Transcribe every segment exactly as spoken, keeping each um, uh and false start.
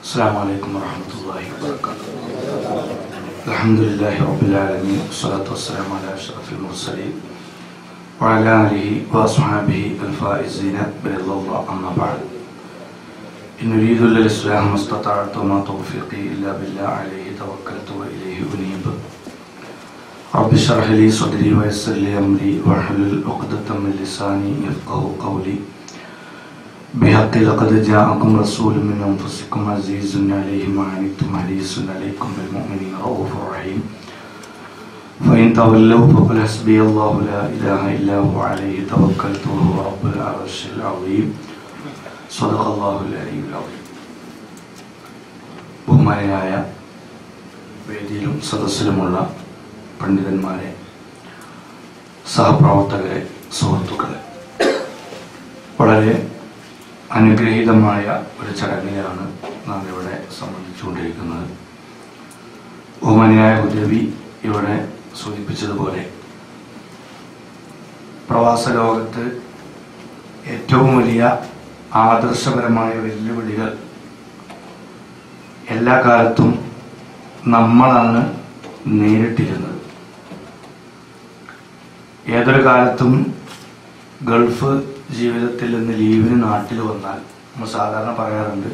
السلام عليكم ورحمة الله وبركاته. الحمد لله رب العالمين والصلاة والسلام على أشرف المرسلين وعلى آله وأصحابه الفائزين برضا الله. أما بعد، إن أريد إلا الإصلاح ما استطعت وما توفيقي إلا بالله عليه توكلت وإليه أنيب. رب اشرح لي صدري ويسر لي أمري واحلل عقدة من لساني يفقهوا قولي. بحق لقد جاءكم رسول من أنفسكم عزيز عليه ما عنتم حريص عليكم بالمؤمنين رؤوف رحيم. فإن تولوا فقل حسبي الله لا إله إلا هو عليه توكلت وهو رب العرش العظيم. صدق الله العلي العظيم. ബഹുമാനരായ വേദിയിലും സദസ്സിലുമുള്ള പണ്ഡിതന്മാരെ, സഹപ്രവർത്തകരെ, സുഹൃത്തുക്കളെ, വളരെ അനുഗ്രഹീതമായ ഒരു ചടങ്ങിലാണ് നാം ഇവിടെ സംബന്ധിച്ചുകൊണ്ടിരിക്കുന്നത്. ബഹുമാനിയായ ഹുദവി ഇവിടെ സൂചിപ്പിച്ചതുപോലെ പ്രവാസ ലോകത്ത് ഏറ്റവും വലിയ ആദർശപരമായ വെല്ലുവിളികൾ എല്ലാ കാലത്തും നമ്മളാണ് നേരിട്ടിരുന്നത്. ഏതൊരു കാലത്തും ഗൾഫ് ജീവിതത്തിൽ നിന്ന് ലീവിന് നാട്ടിൽ വന്നാൽ നമ്മൾ സാധാരണ പറയാറുണ്ട്,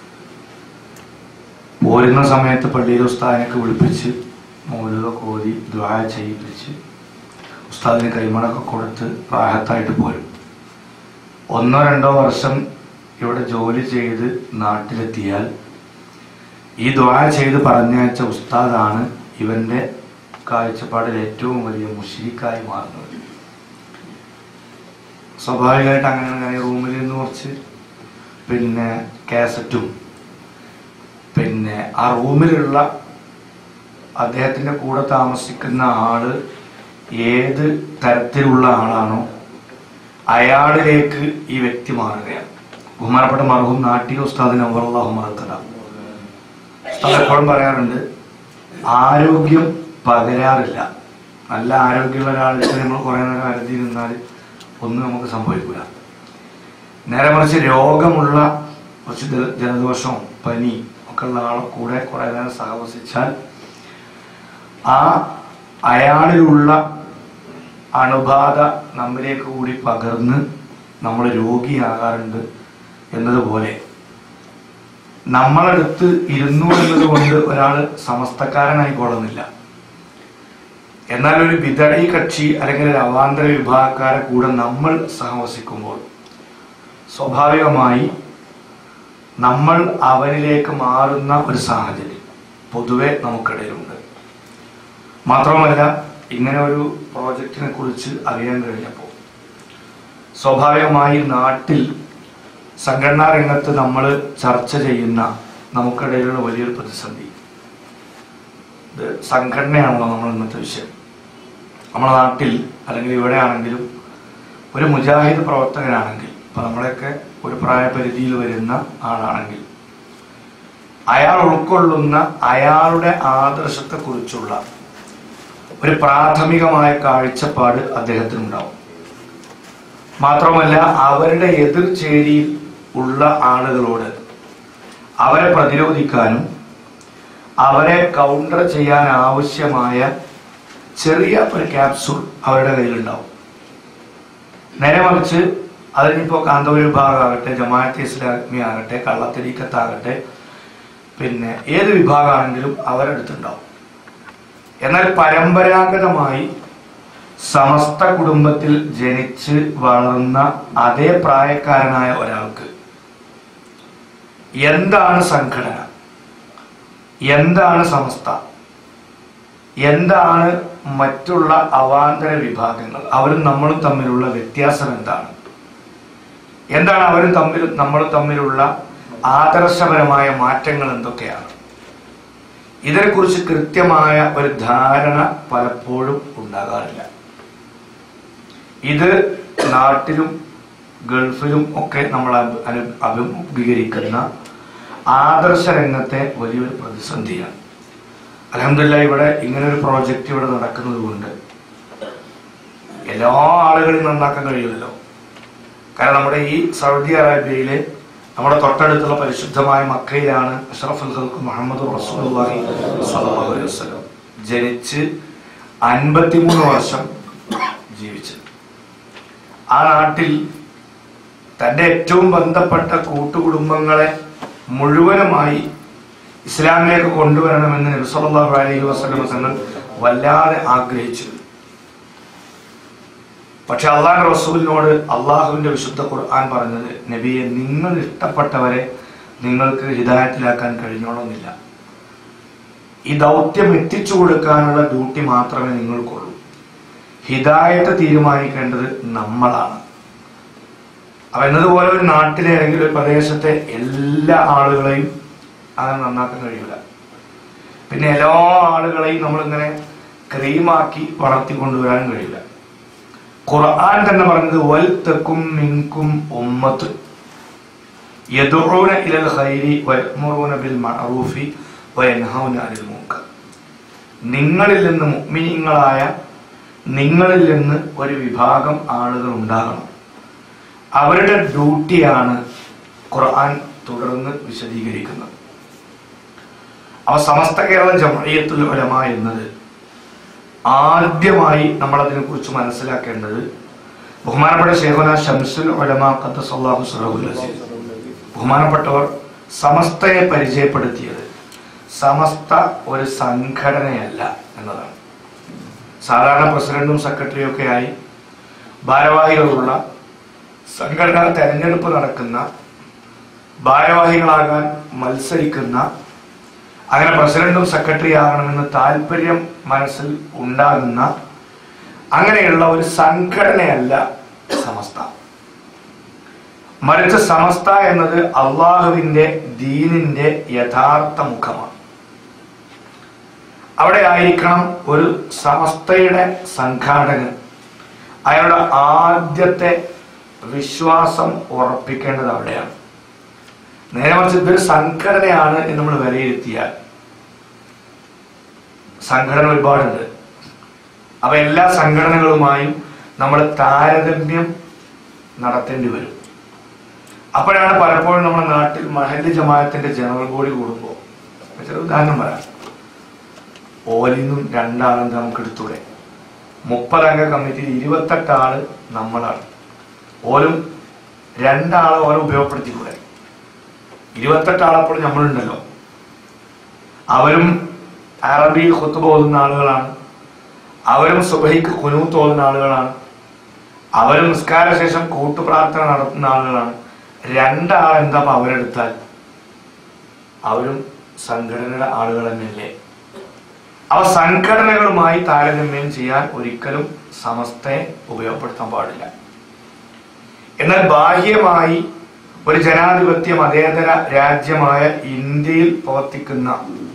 പോരുന്ന സമയത്ത് പള്ളിയിൽ ഉസ്താദിനൊക്കെ വിളിപ്പിച്ച് മൗലൂദൊക്കെ ഓതി ദുആ ചെയ്യിപ്പിച്ച് ഉസ്താദിന് കൈമണൊക്കെ കൊടുത്ത് റാഹത്തായിട്ട് പോരും. ഒന്നോ രണ്ടോ വർഷം ഇവിടെ ജോലി ചെയ്ത് നാട്ടിലെത്തിയാൽ ഈ ദുആ ചെയ്ത് പറഞ്ഞയച്ച ഉസ്താദാണ് ഇവന്റെ കാഴ്ചപ്പാടിൽ ഏറ്റവും വലിയ മുശ്രിക്കായി മാറുന്നത്. സ്വാഭാവികമായിട്ട് അങ്ങനെ അങ്ങനെ റൂമിൽ നിന്ന് കുറച്ച് പിന്നെ കാസറ്റും പിന്നെ ആ റൂമിലുള്ള അദ്ദേഹത്തിൻ്റെ കൂടെ താമസിക്കുന്ന ആള് ഏത് തരത്തിലുള്ള ആളാണോ അയാളിലേക്ക് ഈ വ്യക്തി മാറുകയാണ്. ബഹുമാനപ്പെട്ട മർഹൂം നാട്ടിക ഉസ്താദ് നവറുല്ലാഹു മർക്കദ ഉസ്താദ് എപ്പോഴും പറയാറുണ്ട്, ആരോഗ്യം പകരാറില്ല. നല്ല ആരോഗ്യമുള്ള ഒരാൾക്ക് നമ്മൾ കുറേ നേരം അരുതി നിന്നാൽ ഒന്നും നമുക്ക് സംഭവിക്കില്ല. നേരെ മറിച്ച് രോഗമുള്ള കുറച്ച് ജലദോഷവും പനി ഒക്കെ ഉള്ള ആളെ കൂടെ കുറെ നേരം സഹവസിച്ചാൽ ആ അയാളിലുള്ള അണുബാധ നമ്മിലേക്ക് കൂടി പകർന്ന് നമ്മൾ രോഗിയാകാറുണ്ട്. എന്നതുപോലെ നമ്മളടുത്ത് ഇരുന്നു എന്നതുകൊണ്ട് ഒരാൾ സമസ്തക്കാരനായിക്കൊള്ളുന്നില്ല. എന്നാൽ ഒരു ബിദഈ കക്ഷി അല്ലെങ്കിൽ ഒരു അവാന്തര വിഭാഗക്കാരെ കൂടെ നമ്മൾ സഹവസിക്കുമ്പോൾ സ്വാഭാവികമായി നമ്മൾ അവനിലേക്ക് മാറുന്ന ഒരു സാഹചര്യം പൊതുവെ നമുക്കിടയിലുണ്ട്. മാത്രമല്ല, ഇങ്ങനെ ഒരു പ്രോജക്റ്റിനെ കുറിച്ച് അറിയാൻ കഴിഞ്ഞപ്പോൾ സ്വാഭാവികമായി നാട്ടിൽ സംഘടനാ രംഗത്ത് നമ്മൾ ചർച്ച ചെയ്യുന്ന നമുക്കിടയിലുള്ള വലിയൊരു പ്രതിസന്ധി ഇത് സംഘടനയാണല്ലോ നമ്മൾ ഇന്നത്തെ വിഷയം. നമ്മുടെ നാട്ടിൽ അല്ലെങ്കിൽ ഇവിടെ ആണെങ്കിലും ഒരു മുജാഹിദ് പ്രവർത്തകനാണെങ്കിൽ, ഇപ്പൊ നമ്മളെയൊക്കെ ഒരു പ്രായപരിധിയിൽ വരുന്ന ആളാണെങ്കിൽ അയാൾ ഉൾക്കൊള്ളുന്ന അയാളുടെ ആദർശത്തെക്കുറിച്ചുള്ള ഒരു പ്രാഥമികമായ കാഴ്ചപ്പാട് അദ്ദേഹത്തിനുണ്ടാവും. മാത്രമല്ല, അവരുടെ എതിർചേരിയിൽ ഉള്ള ആളുകളോട് അവരെ പ്രതിരോധിക്കാനും അവരെ കൗണ്ടർ ചെയ്യാൻ ആവശ്യമായ ചെറിയ ഒരു ക്യാപ്സൂൾ അവരുടെ കയ്യിലുണ്ടാവും. നേരെ മറിച്ച് അതിനിപ്പോൾ കാന്തപുര വിഭാഗമാകട്ടെ, ജമാഅത്തെ ഇസ്ലാമി ആകട്ടെ, കള്ളത്തരീക്കത്താകട്ടെ, പിന്നെ ഏത് വിഭാഗമാണെങ്കിലും അവരെടുത്തുണ്ടാവും. എന്നാൽ പരമ്പരാഗതമായി സമസ്ത കുടുംബത്തിൽ ജനിച്ച് വളർന്ന അതേ പ്രായക്കാരനായ ഒരാൾക്ക് എന്താണ് സംഘടന, എന്താണ് സമസ്ത, എന്താണ് മറ്റുള്ള അവാന്തര വിഭാഗങ്ങൾ, അവരും നമ്മളും തമ്മിലുള്ള വ്യത്യാസം എന്താണ്, എന്താണ് അവരും തമ്മിലും നമ്മളും തമ്മിലുള്ള ആദർശപരമായ മാറ്റങ്ങൾ എന്തൊക്കെയാണ്, ഇതിനെക്കുറിച്ച് കൃത്യമായ ഒരു ധാരണ പലപ്പോഴും ഉണ്ടാകാറില്ല. ഇത് നാട്ടിലും ഗൾഫിലും ഒക്കെ നമ്മൾ അഭിമുഖീകരിക്കുന്ന ആദർശ രംഗത്തെ വലിയൊരു പ്രതിസന്ധിയാണ്. അൽഹംദുലില്ലാഹ് ഇവിടെ ഇങ്ങനെ ഒരു പ്രോജക്റ്റ് ഇവിടെ നടക്കുന്നത് കൊണ്ട് എല്ലാ ആളുകളും നന്നാക്കാൻ കഴിയുമല്ലോ. കാരണം നമ്മുടെ ഈ സൗദി അറേബ്യയിലെ നമ്മുടെ തൊട്ടടുത്തുള്ള പരിശുദ്ധമായ മക്കയിലാണ് അഷ്റഫുൽ ഖൽഖ് മുഹമ്മദ് റസൂലുള്ളാഹി സ്വല്ലല്ലാഹു അലൈഹി വസല്ലം ജനിച്ച് അൻപത്തിമൂന്ന് വർഷം ജീവിച്ചത്. ആ നാട്ടിൽ തൻ്റെ ഏറ്റവും ബന്ധപ്പെട്ട കൂട്ടുകുടുംബങ്ങളെ മുഴുവനുമായി ഇസ്ലാമിലേക്ക് കൊണ്ടുവരണമെന്ന് നബി സല്ലല്ലാഹു അലൈഹി വസല്ലം തങ്ങൾ വല്ലാതെ ആഗ്രഹിച്ചു. പക്ഷെ അള്ളാഹു റസൂലിനോട് അള്ളാഹുവിന്റെ വിശുദ്ധ ഖുർആൻ പറഞ്ഞത്, നബിയെ, നിങ്ങൾ ഇഷ്ടപ്പെട്ടവരെ നിങ്ങൾക്ക് ഹിദായത്തിലാക്കാൻ കഴിഞ്ഞോണമെന്നില്ല. ഈ ദൗത്യം എത്തിച്ചു കൊടുക്കാനുള്ള ഡ്യൂട്ടി മാത്രമേ നിങ്ങൾക്കുള്ളൂ. ഹിദായത്ത് തീരുമാനിക്കേണ്ടത് നമ്മളാണ്. അപ്പൊ എന്നതുപോലെ ഒരു നാട്ടിലെ അല്ലെങ്കിൽ ഒരു പ്രദേശത്തെ എല്ലാ ആളുകളെയും അങ്ങനെ നന്നാക്കാൻ കഴിയില്ല. പിന്നെ എല്ലാ ആളുകളെയും നമ്മളിങ്ങനെ ക്രീമാക്കി വളർത്തിക്കൊണ്ടുവരാനും കഴിയില്ല. ഖുർആൻ തന്നെ പറഞ്ഞത്, വൽ തകും മിൻകും ഉമ്മത്ത് യദഊന ഇലൽ ഖൈരി വയഅ്മുറൂന ബിൽ മഅറൂഫി വയൻഹൗന അനിൽ മുൻകർ. നിങ്ങളിൽ നിന്ന് മുഅ്മിനീങ്ങളായ നിങ്ങളിൽ നിന്ന് ഒരു വിഭാഗം ആളുകൾ ഉണ്ടാകണം. അവരുടെ ഡ്യൂട്ടിയാണ് ഖുർആൻ തുടർന്ന് വിശദീകരിക്കുന്നത്. അവ സമസ്ത കേരള ജംഇയ്യത്തുൽ ഉലമ എന്നത് ആദ്യമായി നമ്മൾ അതിനെ കുറിച്ച് മനസ്സിലാക്കേണ്ടത് ബഹുമാനപ്പെട്ട ശൈഖുനാ ശംസുൽ ഉലമ ഖദ്ദസല്ലാഹു സിറഹുൽ അസീസ് ബഹുമാനപ്പെട്ടവർ സമസ്തയെ പരിചയപ്പെടുത്തിയത് സമസ്ത ഒരു സംഘടനയല്ല എന്നതാണ്. സാധാരണ പ്രസിഡന്റും സെക്രട്ടറിയും ഒക്കെ ആയി ഭാരവാഹികളുള്ള സംഘടനാ തെരഞ്ഞെടുപ്പ് നടക്കുന്ന, ഭാരവാഹികളാകാൻ മത്സരിക്കുന്ന, അങ്ങനെ പ്രസിഡന്റും സെക്രട്ടറി ആകണമെന്ന് താല്പര്യം മനസ്സിൽ ഉണ്ടാകുന്ന അങ്ങനെയുള്ള ഒരു സംഘടനയല്ല സമസ്ത. മറിച്ച് സമസ്ത എന്നത് അള്ളാഹുവിന്റെ ദീനിന്റെ യഥാർത്ഥ മുഖമാണ്. അവിടെ ആയിരിക്കണം ഒരു സമസ്തയുടെ സംഘാടകൻ അയാളുടെ ആദ്യത്തെ വിശ്വാസം ഉറപ്പിക്കേണ്ടത് അവിടെയാണ്. നേരെ മറിച്ച് ഇതൊരു സംഘടനയാണ് എന്ന് നമ്മൾ വിലയിരുത്തിയാൽ, സംഘടന ഒരുപാടുണ്ട്. അപ്പൊ എല്ലാ സംഘടനകളുമായും നമ്മൾ താരതമ്യം നടത്തേണ്ടി വരും. അപ്പോഴാണ് പലപ്പോഴും നമ്മുടെ നാട്ടിൽ മഹല്ല് ജമാഅത്തിന്റെ ജനറൽ ബോഡി കൂടുമ്പോൾ, ചെറിയ ഉദാഹരണം പറയാം, ഓലിന്നും രണ്ടാളും നമുക്ക് എടുത്തൂടെ. മുപ്പതംഗ കമ്മിറ്റിയിൽ ഇരുപത്തെട്ട് ആള് നമ്മളാണ്. ഓലും രണ്ടാളെ ഓരോ ഉപയോഗപ്പെടുത്തിക്കൂടെ. ഇരുപത്തെട്ട് ആളപ്പോൾ നമ്മളുണ്ടല്ലോ. അവരും അറബി ഖുത്ബ ഓതുന്ന ആളുകളാണ്, അവരും സുബഹിക്ക് ഖുനൂത്ത് ഓതുന്ന ആളുകളാണ്, അവരും നിസ്കാര ശേഷം കൂട്ടുപ്രാർത്ഥന നടത്തുന്ന ആളുകളാണ്. രണ്ടാൾ എന്താ അവരെടുത്താൽ അവരും സംഘടനയുടെ ആളുകൾ തന്നെയല്ലേ. അവ സംഘടനകളുമായി താരതമ്യം ചെയ്യാൻ ഒരിക്കലും സമസ്തയെ ഉപയോഗപ്പെടുത്താൻ പാടില്ല. എന്നാൽ ബാഹ്യമായി ഒരു ജനാധിപത്യ മതേതര രാജ്യമായ ഇന്ത്യയിൽ പ്രവർത്തിക്കുന്ന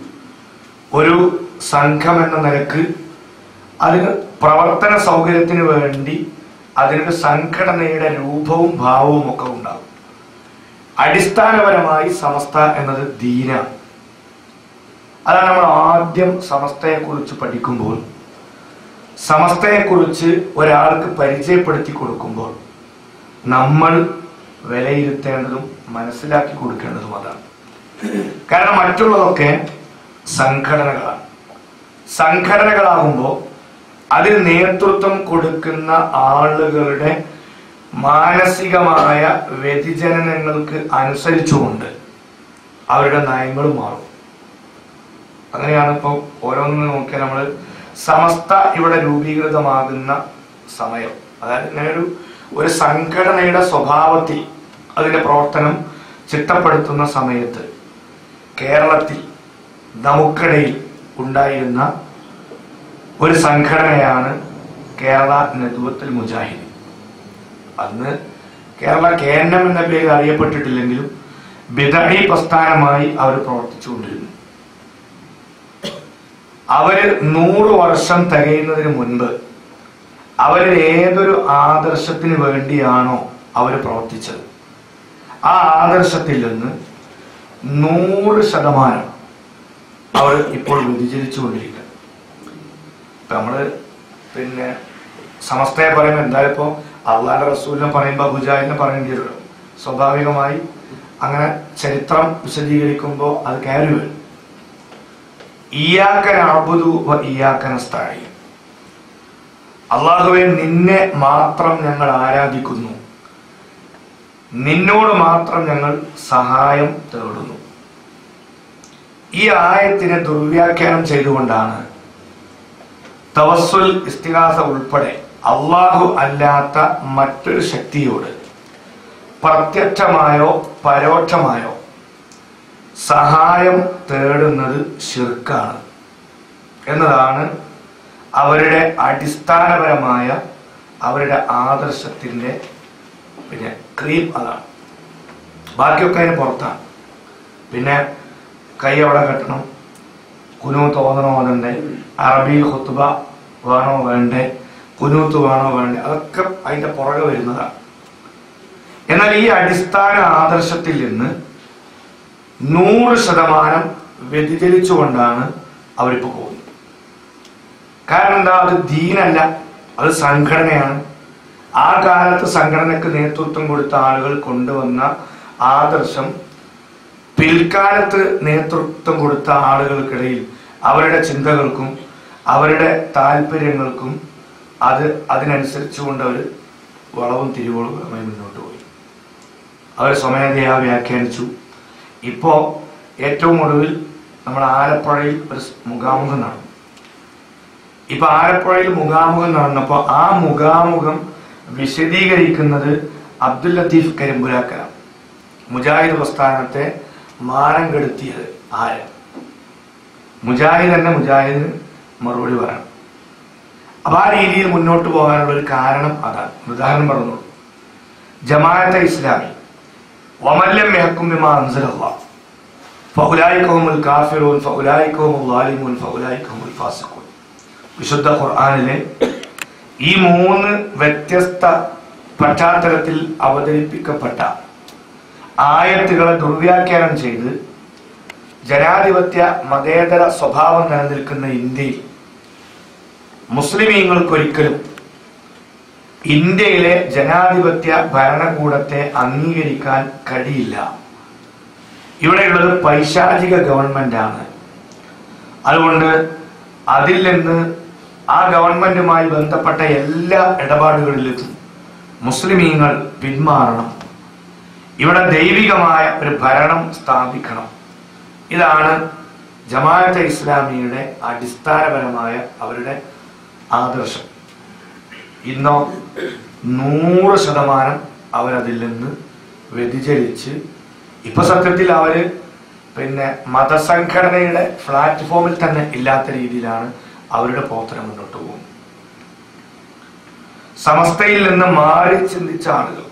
ഒരു സംഘം എന്ന നിലക്ക് അതിന് പ്രവർത്തന സൗകര്യത്തിന് വേണ്ടി അതിനൊരു സംഘടനയുടെ രൂപവും ഭാവവും ഒക്കെ ഉണ്ടാകും. അടിസ്ഥാനപരമായി സമസ്ത എന്നത് ദീനാണ്. അതാണ് നമ്മൾ ആദ്യം സമസ്തയെ കുറിച്ച് പഠിക്കുമ്പോൾ, സമസ്തയെ കുറിച്ച് ഒരാൾക്ക് പരിചയപ്പെടുത്തി കൊടുക്കുമ്പോൾ നമ്മൾ വിലയിരുത്തേണ്ടതും മനസ്സിലാക്കി കൊടുക്കേണ്ടതും അതാണ്. കാരണം മറ്റുള്ളതൊക്കെ സംഘടനകളാണ്. സംഘടനകളാകുമ്പോൾ അതിൽ നേതൃത്വം കൊടുക്കുന്ന ആളുകളുടെ മാനസികമായ വ്യതിചലനങ്ങൾക്ക് അനുസരിച്ചുകൊണ്ട് അവരുടെ നയങ്ങളും മാറും. അങ്ങനെയാണ് ഇപ്പോൾ ഓരോന്നും നോക്കിയാൽ നമ്മൾ സമസ്ത ഇവിടെ രൂപീകൃതമാകുന്ന സമയം, അതായത് ഇങ്ങനെ ഒരു ഒരു സംഘടനയുടെ സ്വഭാവത്തിൽ അതിന്റെ പ്രവർത്തനം ചിട്ടപ്പെടുത്തുന്ന സമയത്ത് കേരളത്തിൽ നമുക്കിടയിൽ ഉണ്ടായിരുന്ന ഒരു സംഘടനയാണ് കേരള നദ്വത്തുൽ മുജാഹിദീൻ. അന്ന് കേരള കെ എൻ എം എന്ന പേര് അറിയപ്പെട്ടിട്ടില്ലെങ്കിലും ബിദഈ പ്രസ്ഥാനമായി അവർ പ്രവർത്തിച്ചുകൊണ്ടിരുന്നു. അവര് നൂറ് വർഷം തികയുന്നതിന് മുൻപ് അവർ ഏതൊരു ആദർശത്തിന് വേണ്ടിയാണോ അവർ പ്രവർത്തിച്ചത്, ആ ആദർശത്തിൽ നിന്ന് നൂറ് ശതമാനം അവർ ഇപ്പോൾ വ്യതിചലിച്ചു കൊണ്ടിരിക്കുക. നമ്മള് പിന്നെ സമസ്തയെ പറയുമ്പോൾ എന്തായാലും ഇപ്പോൾ അള്ളാഹുവിന്റെ റസൂലിനെ പറയുമ്പോൾ മുജാഹിദിനെ പറയേണ്ടി വരുമല്ലോ. സ്വാഭാവികമായി അങ്ങനെ ചരിത്രം വിശദീകരിക്കുമ്പോൾ അത് കയറി വരും. ഇയ്യാക നഅ്ബുദു വ ഇയ്യാക നസ്തഈൻ, അല്ലാഹുവേ നിന്നെ മാത്രം ഞങ്ങൾ ആരാധിക്കുന്നു, നിന്നോട് മാത്രം ഞങ്ങൾ സഹായം തേടുന്നു. ഈ ആയത്തിനെ ദുർവ്യാഖ്യാനം ചെയ്തുകൊണ്ടാണ് തവസ്സുൽ, ഇസ്തിഗാസ ഉൾപ്പെടെ അള്ളാഹു അല്ലാത്ത മറ്റൊരു ശക്തിയോട് പ്രത്യക്ഷമായോ പരോക്ഷമായോ സഹായം തേടുന്നത് ശിർക്കാണ് എന്നതാണ് അവരുടെ അടിസ്ഥാനപരമായ അവരുടെ ആദർശത്തിന്റെ പിന്നെ ക്രീം. അതാണ്. ബാക്കിയൊക്കെ അതിന് പുറത്താണ്. പിന്നെ കൈ അവിടെ കെട്ടണം, കുനൂത്ത് ഓതണോ ഓതണ്ടേ, അറബി ഖുത്ബ വേണോ വേണ്ടേ, കുനൂത്ത് വേണോ വേണ്ടേ, അതൊക്കെ അതിന്റെ പുറകെ വരുന്നതാണ്. എന്നാൽ ഈ അടിസ്ഥാന ആദർശത്തിൽ നിന്ന് നൂറ് ശതമാനം വ്യതിചലിച്ചുകൊണ്ടാണ് അവരിപ്പോ പോകുന്നത്. കാരണം എന്താ? അത് ദീനല്ല, അത് സംഘടനയാണ്. ആ കാലത്ത് സംഘടനക്ക് നേതൃത്വം കൊടുത്ത ആളുകൾ കൊണ്ടുവന്ന ആദർശം പിൽക്കാലത്ത് നേതൃത്വം കൊടുത്ത ആളുകൾക്കിടയിൽ അവരുടെ ചിന്തകൾക്കും അവരുടെ താല്പര്യങ്ങൾക്കും അത് അതിനനുസരിച്ചുകൊണ്ട് അവർ വളവും തിരിവുകളുമായി മുന്നോട്ട് പോയി. അവർ സ്വമേധയാ വ്യാഖ്യാനിച്ചു. ഇപ്പോൾ ഏറ്റവും ഒടുവിൽ നമ്മൾ ആലപ്പുഴയിൽ ഒരു മുഖാമുഖം നടന്നു. ഇപ്പൊ ആലപ്പുഴയിൽ മുഖാമുഖം നടന്നപ്പോൾ ആ മുഖാമുഖം വിശദീകരിക്കുന്നത് അബ്ദുൽ ലത്തീഫ് കരിമ്പുരാക്കലാണ്. മുജാഹിദ് പ്രസ്ഥാനത്തെ മാനം കെടുത്തിയത് ആര്? മുജാഹിദ് തന്നെ മുജാഹിദിന് മറുപടി പറയണം. അപ്പൊ ആ രീതിയിൽ മുന്നോട്ട് പോകാനുള്ള ഒരു കാരണം അതാണ്. ഉദാഹരണം പറഞ്ഞു, ജമാഅത്തെ ഇസ്ലാമി വമല്ലം യഹ്കും ബിമാ അൻസലല്ലാഹ് ഫഉലൈക ഹുമുൽ കാഫിറൂൻ ഫഉലൈക ഹുമുൽ ളാലിമൂൻ ഫഉലൈക ഹുമുൽ ഫാസിഖൂൻ. വിശുദ്ധ ഖുർആനിലെ ഈ മൂന്ന് വ്യത്യസ്ത പശ്ചാത്തലത്തിൽ അവതരിപ്പിക്കപ്പെട്ട ആയത്തുകളെ ദുർവ്യാഖ്യാനം ചെയ്ത് ജനാധിപത്യ മതേതര സ്വഭാവം നിലനിൽക്കുന്ന ഇന്ത്യയിൽ മുസ്ലിമീങ്ങൾക്കൊരിക്കലും ഇന്ത്യയിലെ ജനാധിപത്യ ഭരണകൂടത്തെ അംഗീകരിക്കാൻ കഴിയില്ല. ഇവിടെയുള്ളത് പൈശാചിക ഗവൺമെന്റാണ്. അതുകൊണ്ട് അതിൽ നിന്ന് ആ ഗവൺമെന്റുമായി ബന്ധപ്പെട്ട എല്ലാ ഇടപാടുകളിലും മുസ്ലിമീങ്ങൾ പിന്മാറണം. ഇവിടെ ദൈവികമായ ഒരു ഭരണം സ്ഥാപിക്കണം. ഇതാണ് ജമാഅത്തെ ഇസ്ലാമിയുടെ അടിസ്ഥാനപരമായ അവരുടെ ആദർശം. ഇന്നോ നൂറ് ശതമാനം അവരതിൽ നിന്ന് വ്യതിചലിച്ച് ഇപ്പൊ സത്യത്തിൽ അവര് പിന്നെ മതസംഘടനയുടെ പ്ലാറ്റ്ഫോമിൽ തന്നെ ഇല്ലാത്ത രീതിയിലാണ് അവരുടെ പ്രവർത്തനം മുന്നോട്ട് പോകുന്നത്. സമസ്തയിൽ നിന്ന് മാറി ചിന്തിച്ച ആളുകൾ,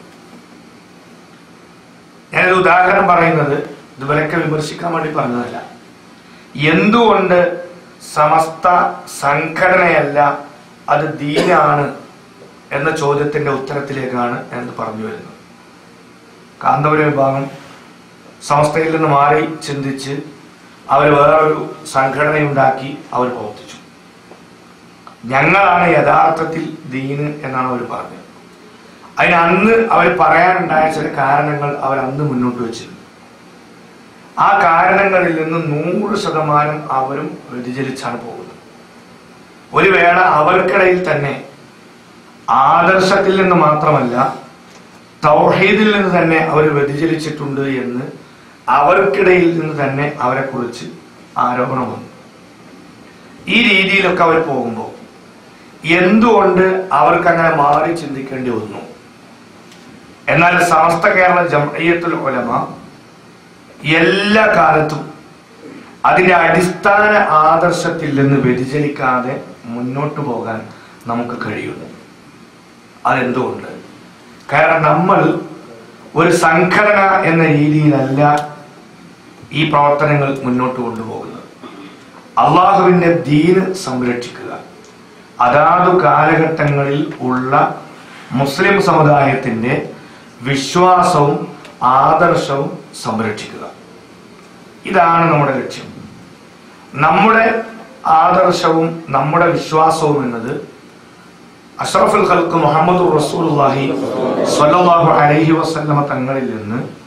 ഞാനൊരു ഉദാഹരണം പറയുന്നത് ഇതുവരെയൊക്കെ വിമർശിക്കാൻ വേണ്ടി പറഞ്ഞതല്ല. എന്തുകൊണ്ട് സമസ്ത സംഘടനയല്ല അത് ദീനാണ് എന്ന ചോദ്യത്തിന്റെ ഉത്തരത്തിലേക്കാണ് ഞാൻ പറഞ്ഞു വരുന്നത്. കാന്തപുരം വിഭാഗം സമസ്തയിൽ നിന്ന് മാറി ചിന്തിച്ച് അവർ വേറൊരു സംഘടനയുണ്ടാക്കി അവർ പ്രവർത്തിച്ചു. ഞങ്ങളാണ് യഥാർത്ഥത്തിൽ ദീന് എന്നാണ് അവർ പറഞ്ഞത്. അതിന് അന്ന് അവർ പറയാനുണ്ടായ ചില കാരണങ്ങൾ അവർ അന്ന് മുന്നോട്ട് വെച്ചിരുന്നു. ആ കാരണങ്ങളിൽ നിന്ന് നൂറ് ശതമാനം അവരും വ്യതിചലിച്ചാണ് പോകുന്നത്. ഒരു വേള അവർക്കിടയിൽ തന്നെ ആദർശത്തിൽ നിന്ന് മാത്രമല്ല തൗഹീദിൽ നിന്ന് തന്നെ അവർ വ്യതിചലിച്ചിട്ടുണ്ട് എന്ന് അവർക്കിടയിൽ നിന്ന് തന്നെ അവരെ കുറിച്ച് ആരോപണം വന്നു. ഈ രീതിയിലൊക്കെ അവർ പോകുമ്പോൾ എന്തുകൊണ്ട് അവർക്ക് അങ്ങനെ മാറി ചിന്തിക്കേണ്ടി വന്നു? എന്നാൽ സമസ്ത കേരള ജംഇയ്യത്തുൽ ഉലമ എല്ലാ കാലത്തും അതിന്റെ അടിസ്ഥാന ആദർശത്തിൽ നിന്ന് വ്യതിചലിക്കാതെ മുന്നോട്ട് പോകാൻ നമുക്ക് കഴിയുന്നു. അതെന്തുകൊണ്ട്? കാരണം നമ്മൾ ഒരു സംഘടന എന്ന രീതിയിലല്ല ഈ പ്രവർത്തനങ്ങൾ മുന്നോട്ട് കൊണ്ടുപോകുന്നത്. അള്ളാഹുവിന്റെ ദീന് സംരക്ഷിക്കുക, അതാതു കാലഘട്ടങ്ങളിൽ ഉള്ള മുസ്ലിം സമുദായത്തിന്റെ വിശ്വാസവും ആദർശവും സംരക്ഷിക്കുക. ഇതാണ് നമ്മുടെ ലക്ഷ്യം. നമ്മുടെ ആദർശവും നമ്മുടെ വിശ്വാസവും എന്നത് അഷ്റഫുൽ ഖൽഖ് മുഹമ്മദുർ റസൂലുള്ളാഹി സ്വല്ലല്ലാഹു അലൈഹി വസല്ലമ തങ്ങളിൽ നിന്ന്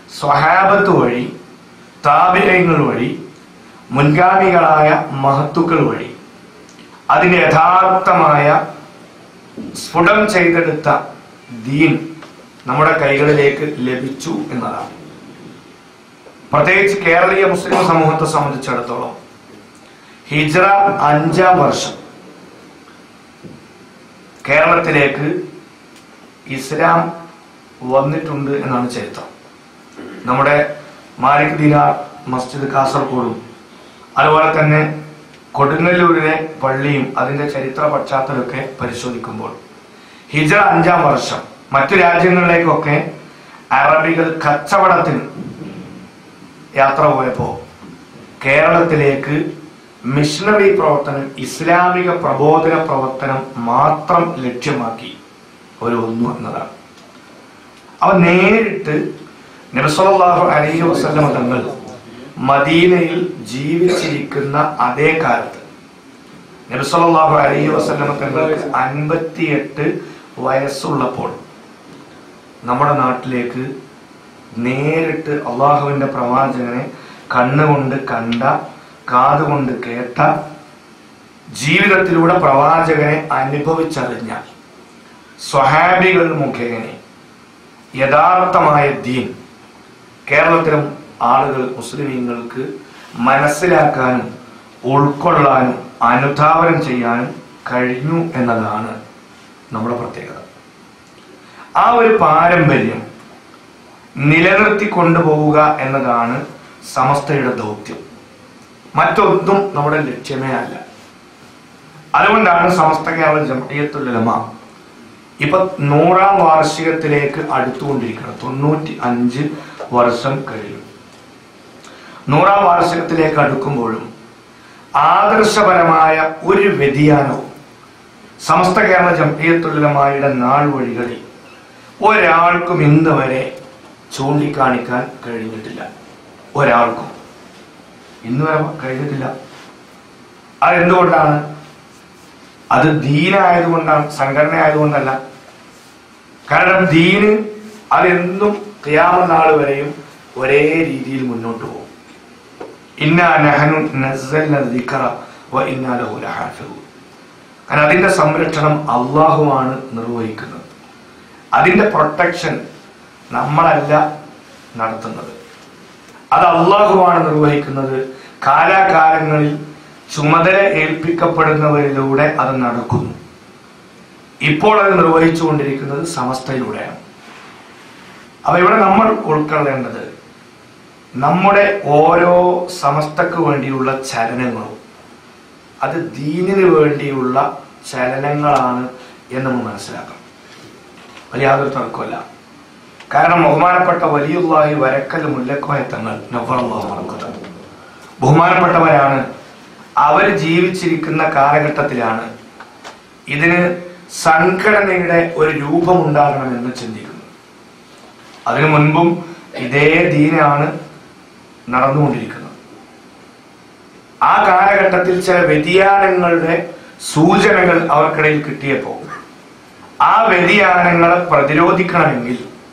സ്വഹാബത്ത് വഴി, താബിഈങ്ങൾ വഴി, മുൻഗാമികളായ മഹത്തുക്കൾ വഴി അതിന് യഥാർത്ഥമായ സ്ഫുടം ചെയ്തെടുത്ത ദീൻ നമ്മുടെ കൈകളിലേക്ക് ലഭിച്ചു എന്നതാണ്. പ്രത്യേകിച്ച് കേരളീയ മുസ്ലിം സമൂഹത്തെ സംബന്ധിച്ചിടത്തോളം ഹിജ്റ അഞ്ചാം വർഷം കേരളത്തിലേക്ക് ഇസ്ലാം വന്നിട്ടുണ്ട് എന്നാണ് ചരിത്രം. നമ്മുടെ മാലിക് ദിനാർ മസ്ജിദ് കാസർഗോഡും അതുപോലെ തന്നെ കൊടുങ്ങല്ലൂരിലെ പള്ളിയും അതിന്റെ ചരിത്ര പശ്ചാത്തലമൊക്കെ പരിശോധിക്കുമ്പോൾ ഹിജ്റ അഞ്ചാം വർഷം മറ്റു രാജ്യങ്ങളിലേക്കൊക്കെ അറബികൾ കച്ചവടത്തിന് യാത്ര പോയപ്പോൾ കേരളത്തിലേക്ക് മിഷണറി പ്രവർത്തനം, ഇസ്ലാമിക പ്രബോധന പ്രവർത്തനം മാത്രം ലക്ഷ്യമാക്കി ഒരു വന്നു എന്നതാണ്. അവ നേരിട്ട് നബി സല്ലല്ലാഹു അലൈഹി വസല്ലം തങ്ങൾ മദീനയിൽ ജീവിച്ചിരിക്കുന്ന അതേ കാലത്ത് നബി സല്ലല്ലാഹു അലൈഹി വസല്ലം തങ്ങൾക്ക് അൻപത്തിയെട്ട് വയസ്സുള്ളപ്പോൾ നമ്മുടെ നാട്ടിലേക്ക് നേരിട്ട് അള്ളാഹുവിന്റെ പ്രവാചകനെ കണ്ണുകൊണ്ട് കണ്ട, കാതുകൊണ്ട് കേട്ട, ജീവിതത്തിലൂടെ പ്രവാചകനെ അനുഭവിച്ചറിഞ്ഞ സ്വഹാബികൾ മുഖേന യഥാർത്ഥമായ ദീൻ കേരളത്തിലും ആളുകൾ മുസ്ലിമീങ്ങൾക്ക് മനസ്സിലാക്കാനും ഉൾക്കൊള്ളാനും അനുധാവനം ചെയ്യാനും കഴിഞ്ഞു എന്നതാണ് നമ്മുടെ പ്രത്യേകത. ആ ഒരു പാരമ്പര്യം നിലനിർത്തി കൊണ്ടുപോവുക എന്നതാണ് സമസ്തയുടെ ദൗത്യം. മറ്റൊന്നും നമ്മുടെ ലക്ഷ്യമേ അല്ല. അതുകൊണ്ടാണ് സമസ്ത കേരള ജംഇയ്യത്തുൽ ഉലമ ഇപ്പൊ നൂറാം വാർഷികത്തിലേക്ക് അടുത്തുകൊണ്ടിരിക്കുന്നത്. തൊണ്ണൂറ്റി അഞ്ച് വർഷം കഴിഞ്ഞു. നൂറാം വാർഷികത്തിലേക്ക് അടുക്കുമ്പോഴും ആദർശപരമായ ഒരു വ്യതിയാനവും സമസ്ത കേരള ജംഇയ്യത്തുൽ ഉലമയുടെ നാൾ വഴികളിൽ ഒരാൾക്കും ഇന്ന് വരെ ചൂണ്ടിക്കാണിക്കാൻ കഴിഞ്ഞിട്ടില്ല. ഒരാൾക്കും ഇന്ന് വരെ കഴിഞ്ഞിട്ടില്ല. അതെന്തുകൊണ്ടാണ്? അത് ദീനായതുകൊണ്ടാണ്, സംഘടന ആയതുകൊണ്ടല്ല. കാരണം ദീന് അതെന്നും ഖിയാമത്ത് നാൾ വരെയും ഒരേ രീതിയിൽ മുന്നോട്ട് പോകും. ഇന്നാ നഹ്നു നസ്സൽന ദിക്റ വ ഇന്നാ ലഹു ലഹാഫിദൂൻ. കാരണം അതിന്റെ സംരക്ഷണം അല്ലാഹുവാണ് നിർവഹിക്കുന്നത്. അതിന്റെ പ്രൊട്ടക്ഷൻ നമ്മളല്ല നടത്തുന്നത്, അത് അല്ലാഹുവാണ് നിർവഹിക്കുന്നത്. കാലാകാലങ്ങളിൽ ചുമതല ഏൽപ്പിക്കപ്പെടുന്നവരിലൂടെ അത് നടക്കുന്നു. ഇപ്പോൾ അത് നിർവഹിച്ചുകൊണ്ടിരിക്കുന്നത് സമസ്തയിലൂടെയാണ്. അപ്പൊ ഇവിടെ നമ്മൾ ഉൾക്കൊള്ളേണ്ടത് നമ്മുടെ ഓരോ സമസ്തക്ക് വേണ്ടിയുള്ള ചലനങ്ങളും അത് ദീനിന് വേണ്ടിയുള്ള ചലനങ്ങളാണ് എന്ന് നമ്മൾ മനസ്സിലാക്കണം. വലിയ യാതൊരു തർക്കമല്ല. കാരണം ബഹുമാനപ്പെട്ട വലിയുള്ളാഹി വരക്കൽ മുല്ലക്കോയ തങ്ങൾ നവ്വറല്ലാഹു മർക്കദഹു ബഹുമാനപ്പെട്ടവരാണ്. അവർ ജീവിച്ചിരിക്കുന്ന കാലഘട്ടത്തിലാണ് ഇതിന് സംഘടനയുടെ ഒരു രൂപമുണ്ടാകണമെന്ന് ചിന്തിക്കുന്നത്. അതിനു മുൻപും ഇതേ ദീനാണ് നടന്നുകൊണ്ടിരിക്കുന്നത്. ആ കാലഘട്ടത്തിൽ ചില വ്യതിയാനങ്ങളുടെ സൂചനകൾ അവർക്കിടയിൽ കിട്ടിയപ്പോൾ ആ വ്യതിയാനങ്ങളെ പ്രതിരോധിക്കണമെങ്കിൽ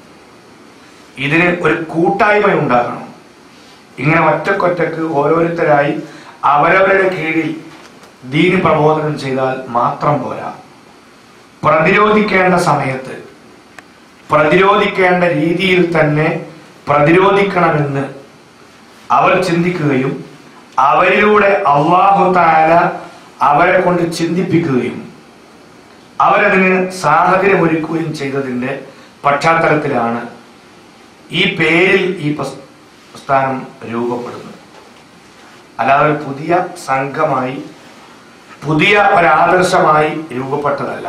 ഇതിന് ഒരു കൂട്ടായ്മ ഉണ്ടാകണം. ഇങ്ങനെ ഒറ്റക്കൊറ്റക്ക് ഓരോരുത്തരായി അവരവരുടെ കീഴിൽ ദീന് പ്രബോധനം ചെയ്താൽ മാത്രം പോരാ. പ്രതിരോധിക്കേണ്ട സമയത്ത് പ്രതിരോധിക്കേണ്ട രീതിയിൽ തന്നെ പ്രതിരോധിക്കണമെന്ന് അവർ ചിന്തിക്കുകയും അവരിലൂടെ അല്ലാഹു തആല അവരെ കൊണ്ട് ചിന്തിപ്പിക്കുകയും അവരതിന് സാഹചര്യം ഒരുക്കുകയും ചെയ്തതിന്റെ പശ്ചാത്തലത്തിലാണ് ഈ പേരിൽ ഈ പ്രസ്ഥാനം രൂപപ്പെടുന്നത്. അല്ലാതെ ഒരു പുതിയ സംഘമായി പുതിയ ഒരാദർശമായി രൂപപ്പെട്ടതല്ല.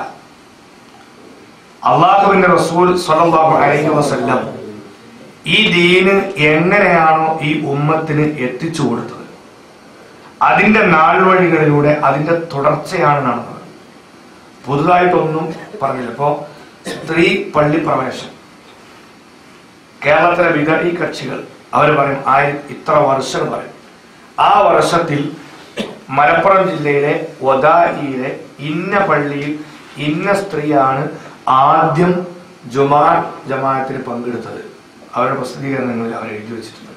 അള്ളാഹുവിന്റെ റസൂൽ സ്വല്ലല്ലാഹു അലൈഹി വസല്ലം ഈ ദീന് എങ്ങനെയാണോ ഈ ഉമ്മത്തിന് എത്തിച്ചു കൊടുത്തത് അതിന്റെ നാൾവഴികളിലൂടെ അതിന്റെ തുടർച്ചയാണ് നടന്നത്. പുതുതായിട്ടൊന്നും പറഞ്ഞില്ല. ഇപ്പോ സ്ത്രീ പള്ളി പ്രവേശനം കേരളത്തിലെ വിദഗ്ധ കക്ഷികൾ അവർ പറയും ആയിരം ഇത്ര വർഷം പറയും. ആ വർഷത്തിൽ മലപ്പുറം ജില്ലയിലെ ഒതായിലെ ഇന്ന പള്ളിയിൽ ഇന്ന സ്ത്രീയാണ് ആദ്യം ജുമാ ജമാഅത്തിൽ പങ്കെടുത്തത്. അവരുടെ പ്രസിദ്ധീകരണങ്ങളിൽ അവർ എഴുതി വച്ചിട്ടുണ്ട്.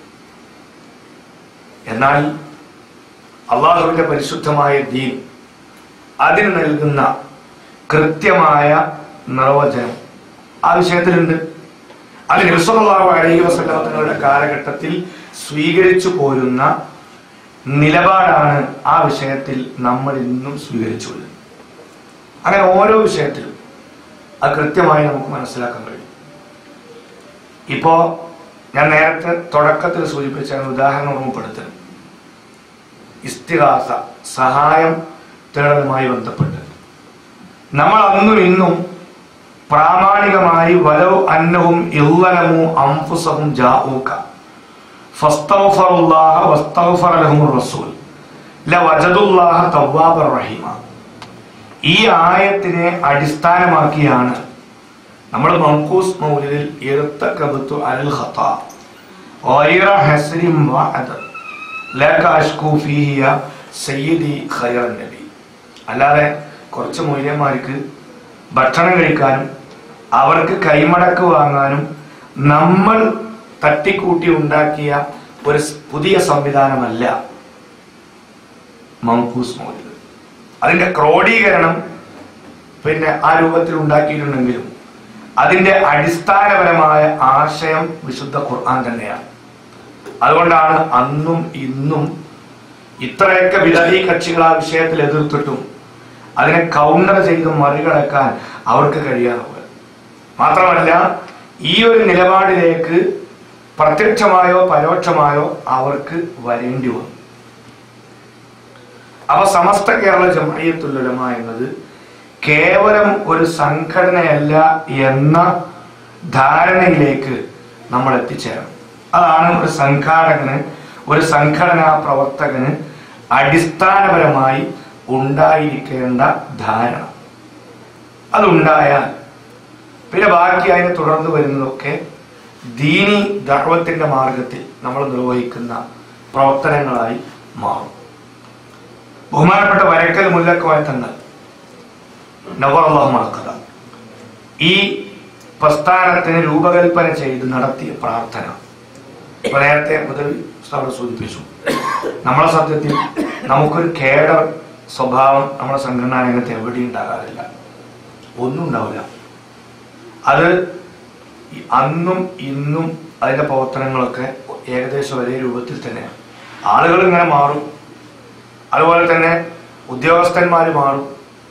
എന്നാൽ അള്ളാഹുവിന്റെ പരിശുദ്ധമായ ദീൻ അതിന് നൽകുന്ന കൃത്യമായ നിർവചനം ആ വിഷയത്തിലുണ്ട്. അത് നബി സല്ലല്ലാഹു അലൈഹി വസല്ലം തങ്ങളുടെ കാലഘട്ടത്തിൽ സ്വീകരിച്ചു പോരുന്ന നിലപാടാണ് ആ വിഷയത്തിൽ നമ്മൾ ഇന്നും സ്വീകരിച്ചു വരുന്നത്. അങ്ങനെ ഓരോ വിഷയത്തിലും അത് കൃത്യമായി നമുക്ക് മനസ്സിലാക്കാൻ കഴിയും. ഇപ്പോ ഞാൻ നേരത്തെ തുടക്കത്തിൽ സൂചിപ്പിച്ച ഉദാഹരണം ഓർമ്മപ്പെടുത്തണം. ഇസ്തിഗാസ, സഹായം തേടലുമായി ബന്ധപ്പെട്ട് നമ്മൾ അന്നും ഇന്നും പ്രാമാണികമായി വലൗ അന്നഹും ഇല്ലലമു അൻഫുസഹും ജാഊക ഫസ്തഗ്ഫറുല്ലാഹ വസ്തഗ്ഫറ ലഹുർ റസൂൽ ലവജദുല്ലാഹ തവ്വാബർ റഹീമ. ഈ ആയത്തിനെ അടിസ്ഥാനമാക്കിയാണ് നമ്മൾ മൻഖൂസ് മൗലിദിൽ ഇർതകബതു അലൽ ഖതാ ഗൈറ ഹസ്രിൻ വഅദ ലക അഷ്കു ഫീഹി യാ സയ്യിദി ഖൈറൻ നബി. അല്ലാതെ കുറച്ച് മൂല്യന്മാർക്ക് ഭക്ഷണം കഴിക്കാനും അവർക്ക് കൈമടക്ക് വാങ്ങാനും നമ്മൾ തട്ടിക്കൂട്ടി ഉണ്ടാക്കിയ ഒരു പുതിയ സംവിധാനമല്ല മൻഖൂസ് മൗലിദ്. അതിന്റെ ക്രോഡീകരണം പിന്നെ ആ രൂപത്തിൽ ഉണ്ടാക്കിയിട്ടുണ്ടെങ്കിലും അതിന്റെ അടിസ്ഥാനപരമായ ആശയം വിശുദ്ധ ഖുർആൻ തന്നെയാണ്. അതുകൊണ്ടാണ് അന്നും ഇന്നും ഇത്രയൊക്കെ വിദഗ്ധ കക്ഷികൾ ആ വിഷയത്തിൽ എതിർത്തിട്ടും അതിനെ കൗണ്ടർ ചെയ്ത് മറികടക്കാൻ അവർക്ക് കഴിയാതെ പോയത്. മാത്രമല്ല, ഈ ഒരു നിലപാടിലേക്ക് പ്രത്യക്ഷമായോ പരോക്ഷമായോ അവർക്ക് വരേണ്ടി വന്നു. അവ സമസ്ത കേരള ജംഇയ്യത്തുൽ ഉലമ എന്നത് കേവലം ഒരു സംഘടനയല്ല എന്ന ധാരണയിലേക്ക് നമ്മൾ എത്തിച്ചേരണം. അതാണ് ഒരു സംഘാടകന്, ഒരു സംഘടനാ പ്രവർത്തകന് അടിസ്ഥാനപരമായി ഉണ്ടായിരിക്കേണ്ട ധാരണ. അതുണ്ടായാൽ പിന്നെ ബാക്കി അതിനെ തുടർന്ന് വരുന്നതൊക്കെ ദീനി ദഅവത്തിന്റെ മാർഗത്തിൽ നമ്മൾ നിർവഹിക്കുന്ന പ്രവർത്തനങ്ങളായി മാറും. ബഹുമാനപ്പെട്ട വരക്കൽ മുല്ലക്കോയ തങ്ങൾ നവറല്ലാഹു മർഖദ ഈ പ്രസ്ഥാനത്തിന് രൂപകൽപ്പന ചെയ്ത് നടത്തിയ പ്രാർത്ഥന ഇപ്പൊ നേരത്തെ മുതൽ സൂചിപ്പിച്ചു. നമ്മളെ സത്യത്തിൽ നമുക്കൊരു കേഡർ സ്വഭാവം നമ്മുടെ സംഘടനാ രംഗത്ത് എവിടെയും ഉണ്ടാകാറില്ല, ഒന്നും ഉണ്ടാവില്ല. അത് അന്നും ഇന്നും അതിന്റെ പ്രവർത്തനങ്ങളൊക്കെ ഏകദേശം ഒരേ രൂപത്തിൽ തന്നെയാണ്. ആളുകൾ ഇങ്ങനെ മാറും, അതുപോലെ തന്നെ ഉദ്യോഗസ്ഥന്മാർ മാറും,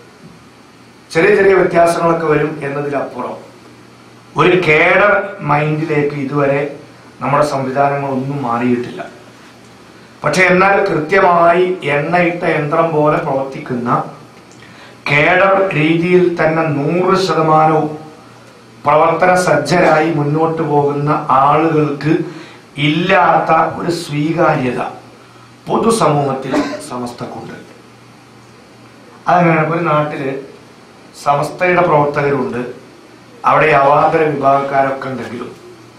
ചെറിയ ചെറിയ വ്യത്യാസങ്ങളൊക്കെ വരും എന്നതിലപ്പുറം ഒരു കേഡർ മൈൻഡിലേക്ക് ഇതുവരെ നമ്മുടെ സംവിധാനങ്ങളൊന്നും മാറിയിട്ടില്ല. പക്ഷെ എന്നാൽ കൃത്യമായി എണ്ണയിട്ട യന്ത്രം പോലെ പ്രവർത്തിക്കുന്ന കേഡർ രീതിയിൽ തന്നെ നൂറ് ശതമാനവും പ്രവർത്തന സജ്ജരായി മുന്നോട്ട് പോകുന്ന ആളുകൾക്ക് ഇല്ലാത്ത ഒരു സ്വീകാര്യത പൊതുസമൂഹത്തിൽ സമസ്തക്കുണ്ട്. അതങ്ങനെ ഒരു നാട്ടില് സമസ്തയുടെ പ്രവർത്തകരുണ്ട്, അവിടെ അവാന്തര വിഭാഗക്കാരൊക്കെ ഉണ്ടെങ്കിലും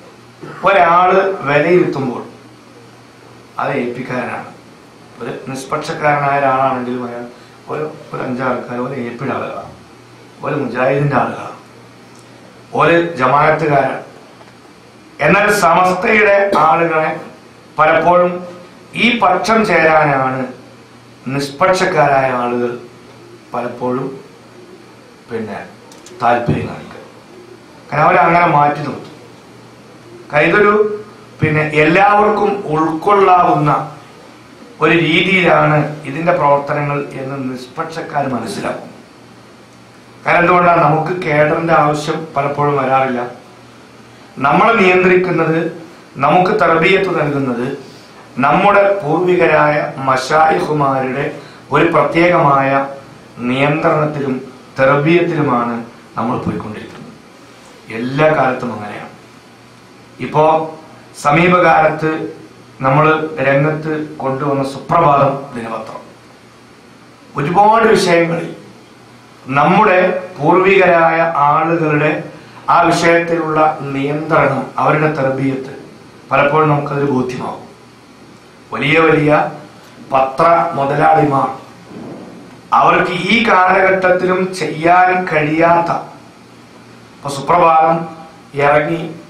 ഒരാള് വിലയിരുത്തുമ്പോൾ അത് ഏൽപ്പിക്കാരനാണ്. ഒരു നിഷ്പക്ഷക്കാരനായ ഒരാളാണെങ്കിലും അയാൾ ഒരു ഒരു അഞ്ചാൾക്കാർ ഒരു ഏപ്പിയുടെ ആളുകളാണ്, ഒരു മുജാഹിദിന്റെ ആളുകളാണ്, ഒരു ജമാഅത്തുകാരാണ്. എന്നാൽ സമസ്തയുടെ ആളുകളെ പലപ്പോഴും ഈ പക്ഷം ചേരാനാണ് നിഷ്പക്ഷക്കാരായ ആളുകൾ പലപ്പോഴും പിന്നെ താല്പര്യം കാണിക്കുക. കാരണം അവരങ്ങനെ മാറ്റി നിർത്തും. കാരണം ഇതൊരു പിന്നെ എല്ലാവർക്കും ഉൾക്കൊള്ളാവുന്ന ഒരു രീതിയിലാണ് ഇതിന്റെ പ്രവർത്തനങ്ങൾ എന്ന് നിഷ്പക്ഷക്കാർ മനസ്സിലാക്കും. കാരണം എന്തുകൊണ്ടാണ് നമുക്ക് കേഡറിന്റെ ആവശ്യം പലപ്പോഴും വരാറില്ല. നമ്മളെ നിയന്ത്രിക്കുന്നത്, നമുക്ക് തർബിയത്ത് നൽകുന്നത് നമ്മുടെ പൂർവികരായ മശായിഖുമാരുടെ ഒരു പ്രത്യേകമായ നിയന്ത്രണത്തിലും തർബിയത്തിലുമാണ് നമ്മൾ പോയിക്കൊണ്ടിരിക്കുന്നത്. എല്ലാ കാലത്തും അങ്ങനെയാണ്. ഇപ്പോ സമീപകാലത്ത് നമ്മൾ രംഗത്ത് കൊണ്ടുവന്ന സുപ്രഭാതം ദിനപത്രം ഒരുപാട് വിഷയങ്ങളിൽ നമ്മുടെ പൂർവികരായ ആളുകളുടെ ആ വിഷയത്തിലുള്ള നിയന്ത്രണം, അവരുടെ തർബിയത്ത് പലപ്പോഴും നമുക്കത് ബോധ്യമാവും. വലിയ വലിയ പത്ര മുതലാളിമാർ അവർക്ക് ഈ കാലഘട്ടത്തിലും ചെയ്യാൻ കഴിയാത്ത, ഇപ്പൊ സുപ്രഭാതം ഇറങ്ങി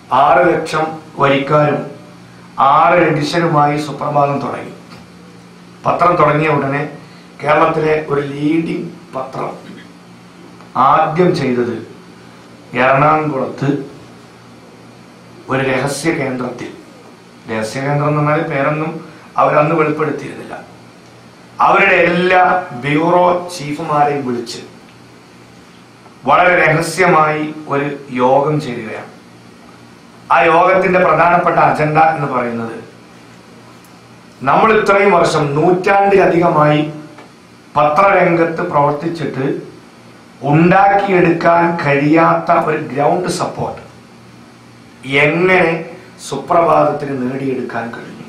ആറ് ലക്ഷം വരിക്കാരും ആറ് എഡിഷനുമായി സുപ്രഭാതം തുടങ്ങി. പത്രം തുടങ്ങിയ ഉടനെ കേരളത്തിലെ ഒരു ലീഡിംഗ് പത്രം ആദ്യം ചെയ്തത് എറണാകുളത്ത് ഒരു രഹസ്യ കേന്ദ്രത്തിൽ, രഹസ്യ കേന്ദ്രം എന്ന് പറഞ്ഞാൽ പേരൊന്നും അവരന്ന് വെളിപ്പെടുത്തിയിരുന്നില്ല, അവരുടെ എല്ലാ ബ്യൂറോ ചീഫുമാരെയും വിളിച്ച് വളരെ രഹസ്യമായി ഒരു യോഗം ചേരുകയാണ്. ആ യോഗത്തിന്റെ പ്രധാനപ്പെട്ട അജണ്ട എന്ന് പറയുന്നത്, നമ്മൾ ഇത്രയും വർഷം നൂറ്റാണ്ടിലധികമായി പത്രരംഗത്ത് പ്രവർത്തിച്ചിട്ട് ഉണ്ടാക്കിയെടുക്കാൻ കഴിയാത്ത ഒരു ഗ്രൗണ്ട് സപ്പോർട്ട് എങ്ങനെ സുപ്രഭാതത്തിന് നേടിയെടുക്കാൻ കഴിഞ്ഞു.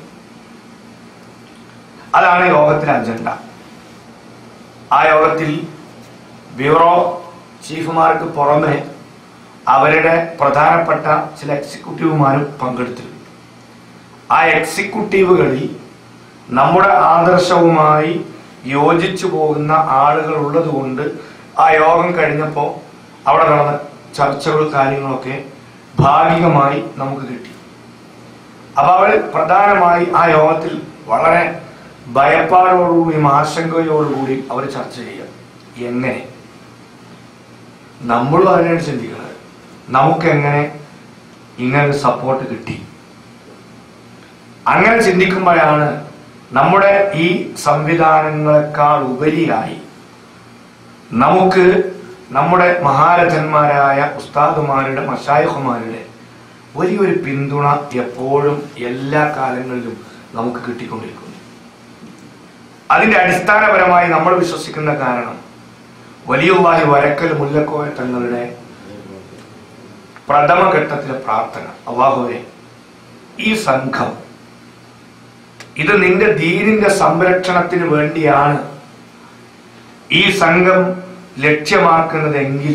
അതാണ് യോഗത്തിലെ അജണ്ട. ആ യോഗത്തിൽ ബ്യൂറോ ചീഫുമാർക്ക് പുറമെ അവരുടെ പ്രധാനപ്പെട്ട ചില എക്സിക്യൂട്ടീവുമാരും പങ്കെടുത്തിരുന്നു. ആ എക്സിക്യൂട്ടീവുകളിൽ നമ്മുടെ ആദർശവുമായി യോജിച്ചു പോകുന്ന ആളുകൾ ഉള്ളത് കൊണ്ട് ആ യോഗം കഴിഞ്ഞപ്പോൾ അവിടെ നടന്ന ചർച്ചകൾ കാര്യങ്ങളൊക്കെ ഭാഗികമായി നമുക്ക് കിട്ടി. അപ്പൊ അവർ പ്രധാനമായി ആ യോഗത്തിൽ വളരെ ഭയപ്പാടോടുകൂടിയും ആശങ്കയോടുകൂടി അവർ ചർച്ച ചെയ്യുക, എങ്ങനെ നമ്മളും അതിനാണ് ചിന്തിക്കുന്നത്, നമുക്കെങ്ങനെ ഇങ്ങനെ സപ്പോർട്ട് കിട്ടി. അങ്ങനെ ചിന്തിക്കുമ്പോഴാണ് നമ്മുടെ ഈ സംവിധാനങ്ങളെക്കാൾ ഉപരിയായി നമുക്ക് നമ്മുടെ മഹാരഥന്മാരായ ഉസ്താദുമാരുടെ മശായിഖുമാരുടെ വലിയൊരു പിന്തുണ എപ്പോഴും എല്ലാ കാലങ്ങളിലും നമുക്ക് കിട്ടിക്കൊണ്ടിരിക്കുന്നു. അതിന്റെ അടിസ്ഥാനപരമായി നമ്മൾ വിശ്വസിക്കുന്ന കാരണം വലിയുള്ളാഹി വരക്കൽ മുല്ലക്കോയ തങ്ങളുടെ പ്രഥമഘട്ടത്തിലെ പ്രാർത്ഥന, അല്ലാഹുവേ ഈ സംഘം ഇത് നിന്റെ ദീനിന്റെ സംരക്ഷണത്തിന് വേണ്ടിയാണ് ഈ സംഘം ലക്ഷ്യമാക്കുന്നതെങ്കിൽ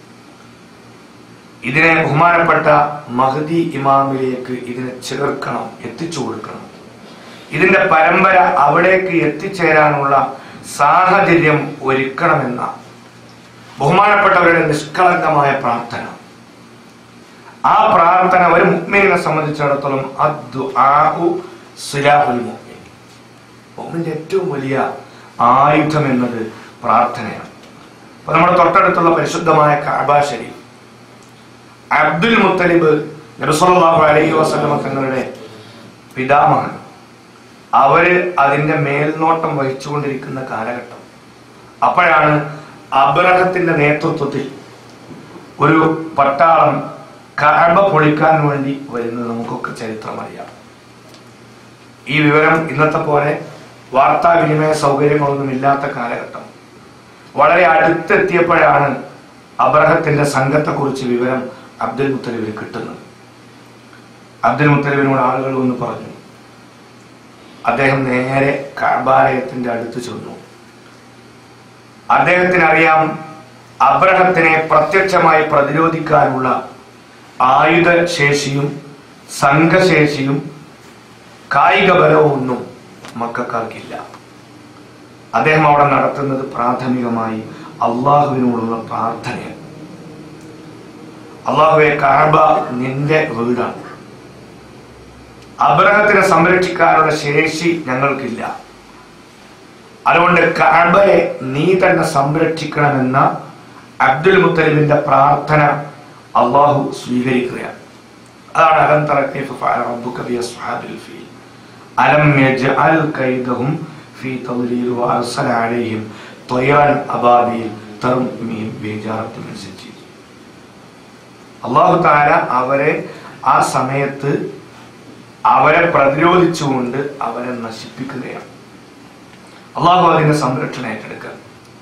ഇതിനെ ബഹുമാനപ്പെട്ട മഹ്ദി ഇമാമിലേക്ക് ഇതിനെ ചേർക്കണം, എത്തിച്ചു കൊടുക്കണം. ഇതിന്റെ പരമ്പര അവിടേക്ക് എത്തിച്ചേരാനുള്ള സാഹചര്യം ഒരുക്കണമെന്ന ബഹുമാനപ്പെട്ടവരുടെ നിഷ്കളങ്കമായ പ്രാർത്ഥന. ആ പ്രാർത്ഥന ഒരു മുഅ്മിനെ സംബന്ധിച്ചിടത്തോളം അദ്ദുആഉ സിലാഹുൽ മുഅ്മിൻ, മുഅ്മിന്റെ ഏറ്റവും വലിയ ആയുധം എന്നത് പ്രാർത്ഥനയാണ്. അപ്പൊ നമ്മുടെ തൊട്ടടുത്തുള്ള പരിശുദ്ധമായ കഅബ ശരീഫ്, അബ്ദുൽ മുത്തലിബ് നബി സല്ലല്ലാഹു അലൈഹി വസല്ലം തങ്ങളുടെ പിതാമഹൻ, അവര് അതിന്റെ മേൽനോട്ടം വഹിച്ചുകൊണ്ടിരിക്കുന്ന കാലഘട്ടം. അപ്പോഴാണ് അബ്രഹത്തിന്റെ നേതൃത്വത്തിൽ ഒരു പട്ടാളം കഅബ പൊളിക്കാൻ വേണ്ടി വരുന്നത്. നമുക്കൊക്കെ ചരിത്രം അറിയാം. ഈ വിവരം ഇന്നത്തെ പോലെ വാർത്താവിനിമയ സൗകര്യങ്ങളൊന്നും ഇല്ലാത്ത കാലഘട്ടം. വളരെ അടുത്തെത്തിയപ്പോഴാണ് അബ്രഹത്തിന്റെ സംഘത്തെക്കുറിച്ച് വിവരം അബ്ദുൽ മുത്തലിബിന് കിട്ടുന്നത്. അബ്ദുൽ മുത്തലിബിനോട് ആളുകൾ ഒന്ന് പറഞ്ഞു. അദ്ദേഹം നേരെ കഅബാലയത്തിന്റെ അടുത്ത് ചെന്നു. അദ്ദേഹത്തിന് അറിയാം അബ്രഹത്തിനെ പ്രത്യക്ഷമായി പ്രതിരോധിക്കാനുള്ള ആയുധശേഷിയും സംഘശേഷിയും കായിക ബലവും ഒന്നും മക്കൾക്കില്ല. അദ്ദേഹം അവിടെ നടത്തുന്നത് പ്രാഥമികമായി അള്ളാഹുവിനോടുള്ള പ്രാർത്ഥനയാണ്. അള്ളാഹുവെ, കഅബ നിന്റെ വീടാണ്, അബ്രഹത്തിനെ സംരക്ഷിക്കാനുള്ള ശേഷി ഞങ്ങൾക്കില്ല, അതുകൊണ്ട് കഅബയെ നീ തന്നെ സംരക്ഷിക്കണമെന്ന അബ്ദുൽ മുത്തലിബിന്റെ പ്രാർത്ഥന അള്ളാഹു സ്വീകരിക്കുകയാണ്. അതാണ് അലം തറ കൈഫ ഫഅല റബ്ബുക ബിഅസ്ഹാബിൽ ഫീൽ അലം യജ്അൽ കൈദഹും ഫീ തദ്ലീൽ വഅർസല അലൈഹിം ത്വയ്റാൻ അബാബീൽ തർമീം ബിഹിജാറത്തിൻ മിൻ സിജ്ജീൽ. അല്ലാഹു തആല അവരെ ആ സമയത്ത് അവരെ പ്രതിരോധിച്ചുകൊണ്ട് അവരെ നശിപ്പിക്കുകയാണ്. അള്ളാഹു അതിന്റെ സംരക്ഷണം ഏറ്റെടുക്കുക.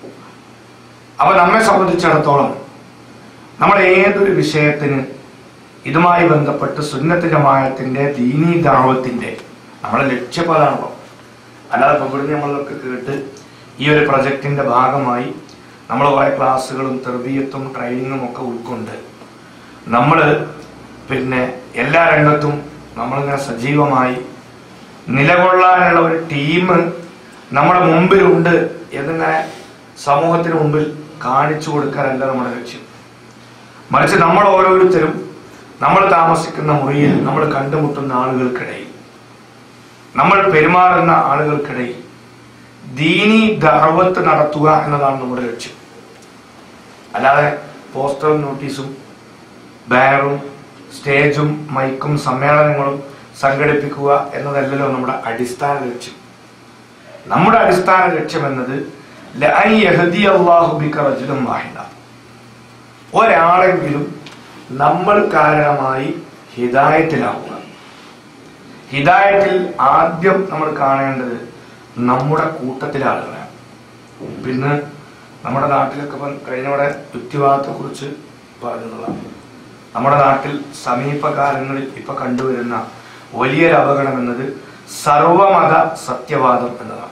അപ്പൊ നമ്മെ സംബന്ധിച്ചിടത്തോളം നമ്മൾ ഏതൊരു വിഷയത്തിന് ഇതുമായി ബന്ധപ്പെട്ട് സുന്നത്ത് ജമാഅത്തിന്റെ ദീനീ ദഅവത്തിന്റെ നമ്മുടെ ലക്ഷ്യപ്പതാണല്ലോ. അല്ലാതെ ഇവിടുന്ന് നമ്മളൊക്കെ കേട്ട് ഈ ഒരു പ്രൊജക്ടിന്റെ ഭാഗമായി നമ്മൾ കുറെ ക്ലാസ്സുകളും തെർബിയത്തും ട്രെയിനിങ്ങും ഒക്കെ ഉൾക്കൊണ്ട് നമ്മൾ പിന്നെ എല്ലാ രംഗത്തും നമ്മളിങ്ങനെ സജീവമായി നിലകൊള്ളാനുള്ള ഒരു ടീം നമ്മുടെ മുമ്പിലുണ്ട് എന്നിങ്ങനെ സമൂഹത്തിന് മുമ്പിൽ കാണിച്ചു കൊടുക്കാനല്ല നമ്മുടെ ലക്ഷ്യം. മറിച്ച് നമ്മൾ ഓരോരുത്തരും നമ്മൾ താമസിക്കുന്ന മുറിയിൽ നമ്മൾ കണ്ടുമുട്ടുന്ന ആളുകൾക്കിടയിൽ, നമ്മൾ പെരുമാറുന്ന ആളുകൾക്കിടയിൽ ദീനി ദഅവത്ത് നടത്തുക എന്നതാണ് നമ്മുടെ ലക്ഷ്യം. അല്ലാതെ പോസ്റ്ററും നോട്ടീസും ബാനറും സ്റ്റേജും മൈക്കും സമ്മേളനങ്ങളും സംഘടിപ്പിക്കുക എന്നതല്ലല്ലോ നമ്മുടെ അടിസ്ഥാന ലക്ഷ്യം. നമ്മുടെ അടിസ്ഥാന ലക്ഷ്യം എന്നത് ലഅൻ യഹ്ദിയല്ലാഹു ബിക റജുലൻ വാഹിദ, ഒരാളെങ്കിലും നമ്മൾ കാരണമായി ഹിദായത്തിലാവുക. ഹിദായത്തിൽ ആദ്യം നമ്മൾ കാണേണ്ടത് നമ്മുടെ കൂട്ടത്തിലെ ആളുകളാണ്. പിന്നെ നമ്മുടെ നാട്ടിലൊക്കെ ഇപ്പം കഴിഞ്ഞവിടെ യുക്തിവാദത്തെ കുറിച്ച് പറഞ്ഞതാണ്. നമ്മുടെ നാട്ടിൽ സമീപകാലങ്ങളിൽ ഇപ്പൊ കണ്ടുവരുന്ന വലിയൊരു അപകടം എന്നത് സർവമത സത്യവാദം എന്നതാണ്.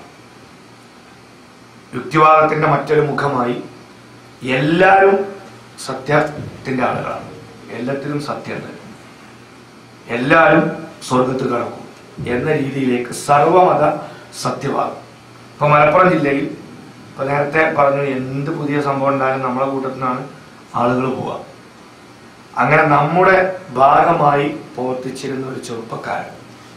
യുക്തിവാദത്തിന്റെ മറ്റൊരു മുഖമായി എല്ലാവരും സത്യത്തിന്റെ ആളുകളാണ്, എല്ലാത്തിലും സത്യമുണ്ട്, എല്ലാവരും സ്വർഗത്ത് കടക്കും എന്ന രീതിയിലേക്ക് സർവമത സത്യവാദം. ഇപ്പൊ മലപ്പുറം ജില്ലയിൽ ഇപ്പൊ നേരത്തെ പറഞ്ഞു, എന്ത് പുതിയ സംഭവം ഉണ്ടായാലും നമ്മളെ കൂട്ടത്തിൽ നിന്നാണ് ആളുകൾ പോവുക. അങ്ങനെ നമ്മുടെ ഭാഗമായി പ്രവർത്തിച്ചിരുന്ന ഒരു ചെറുപ്പക്കാരൻ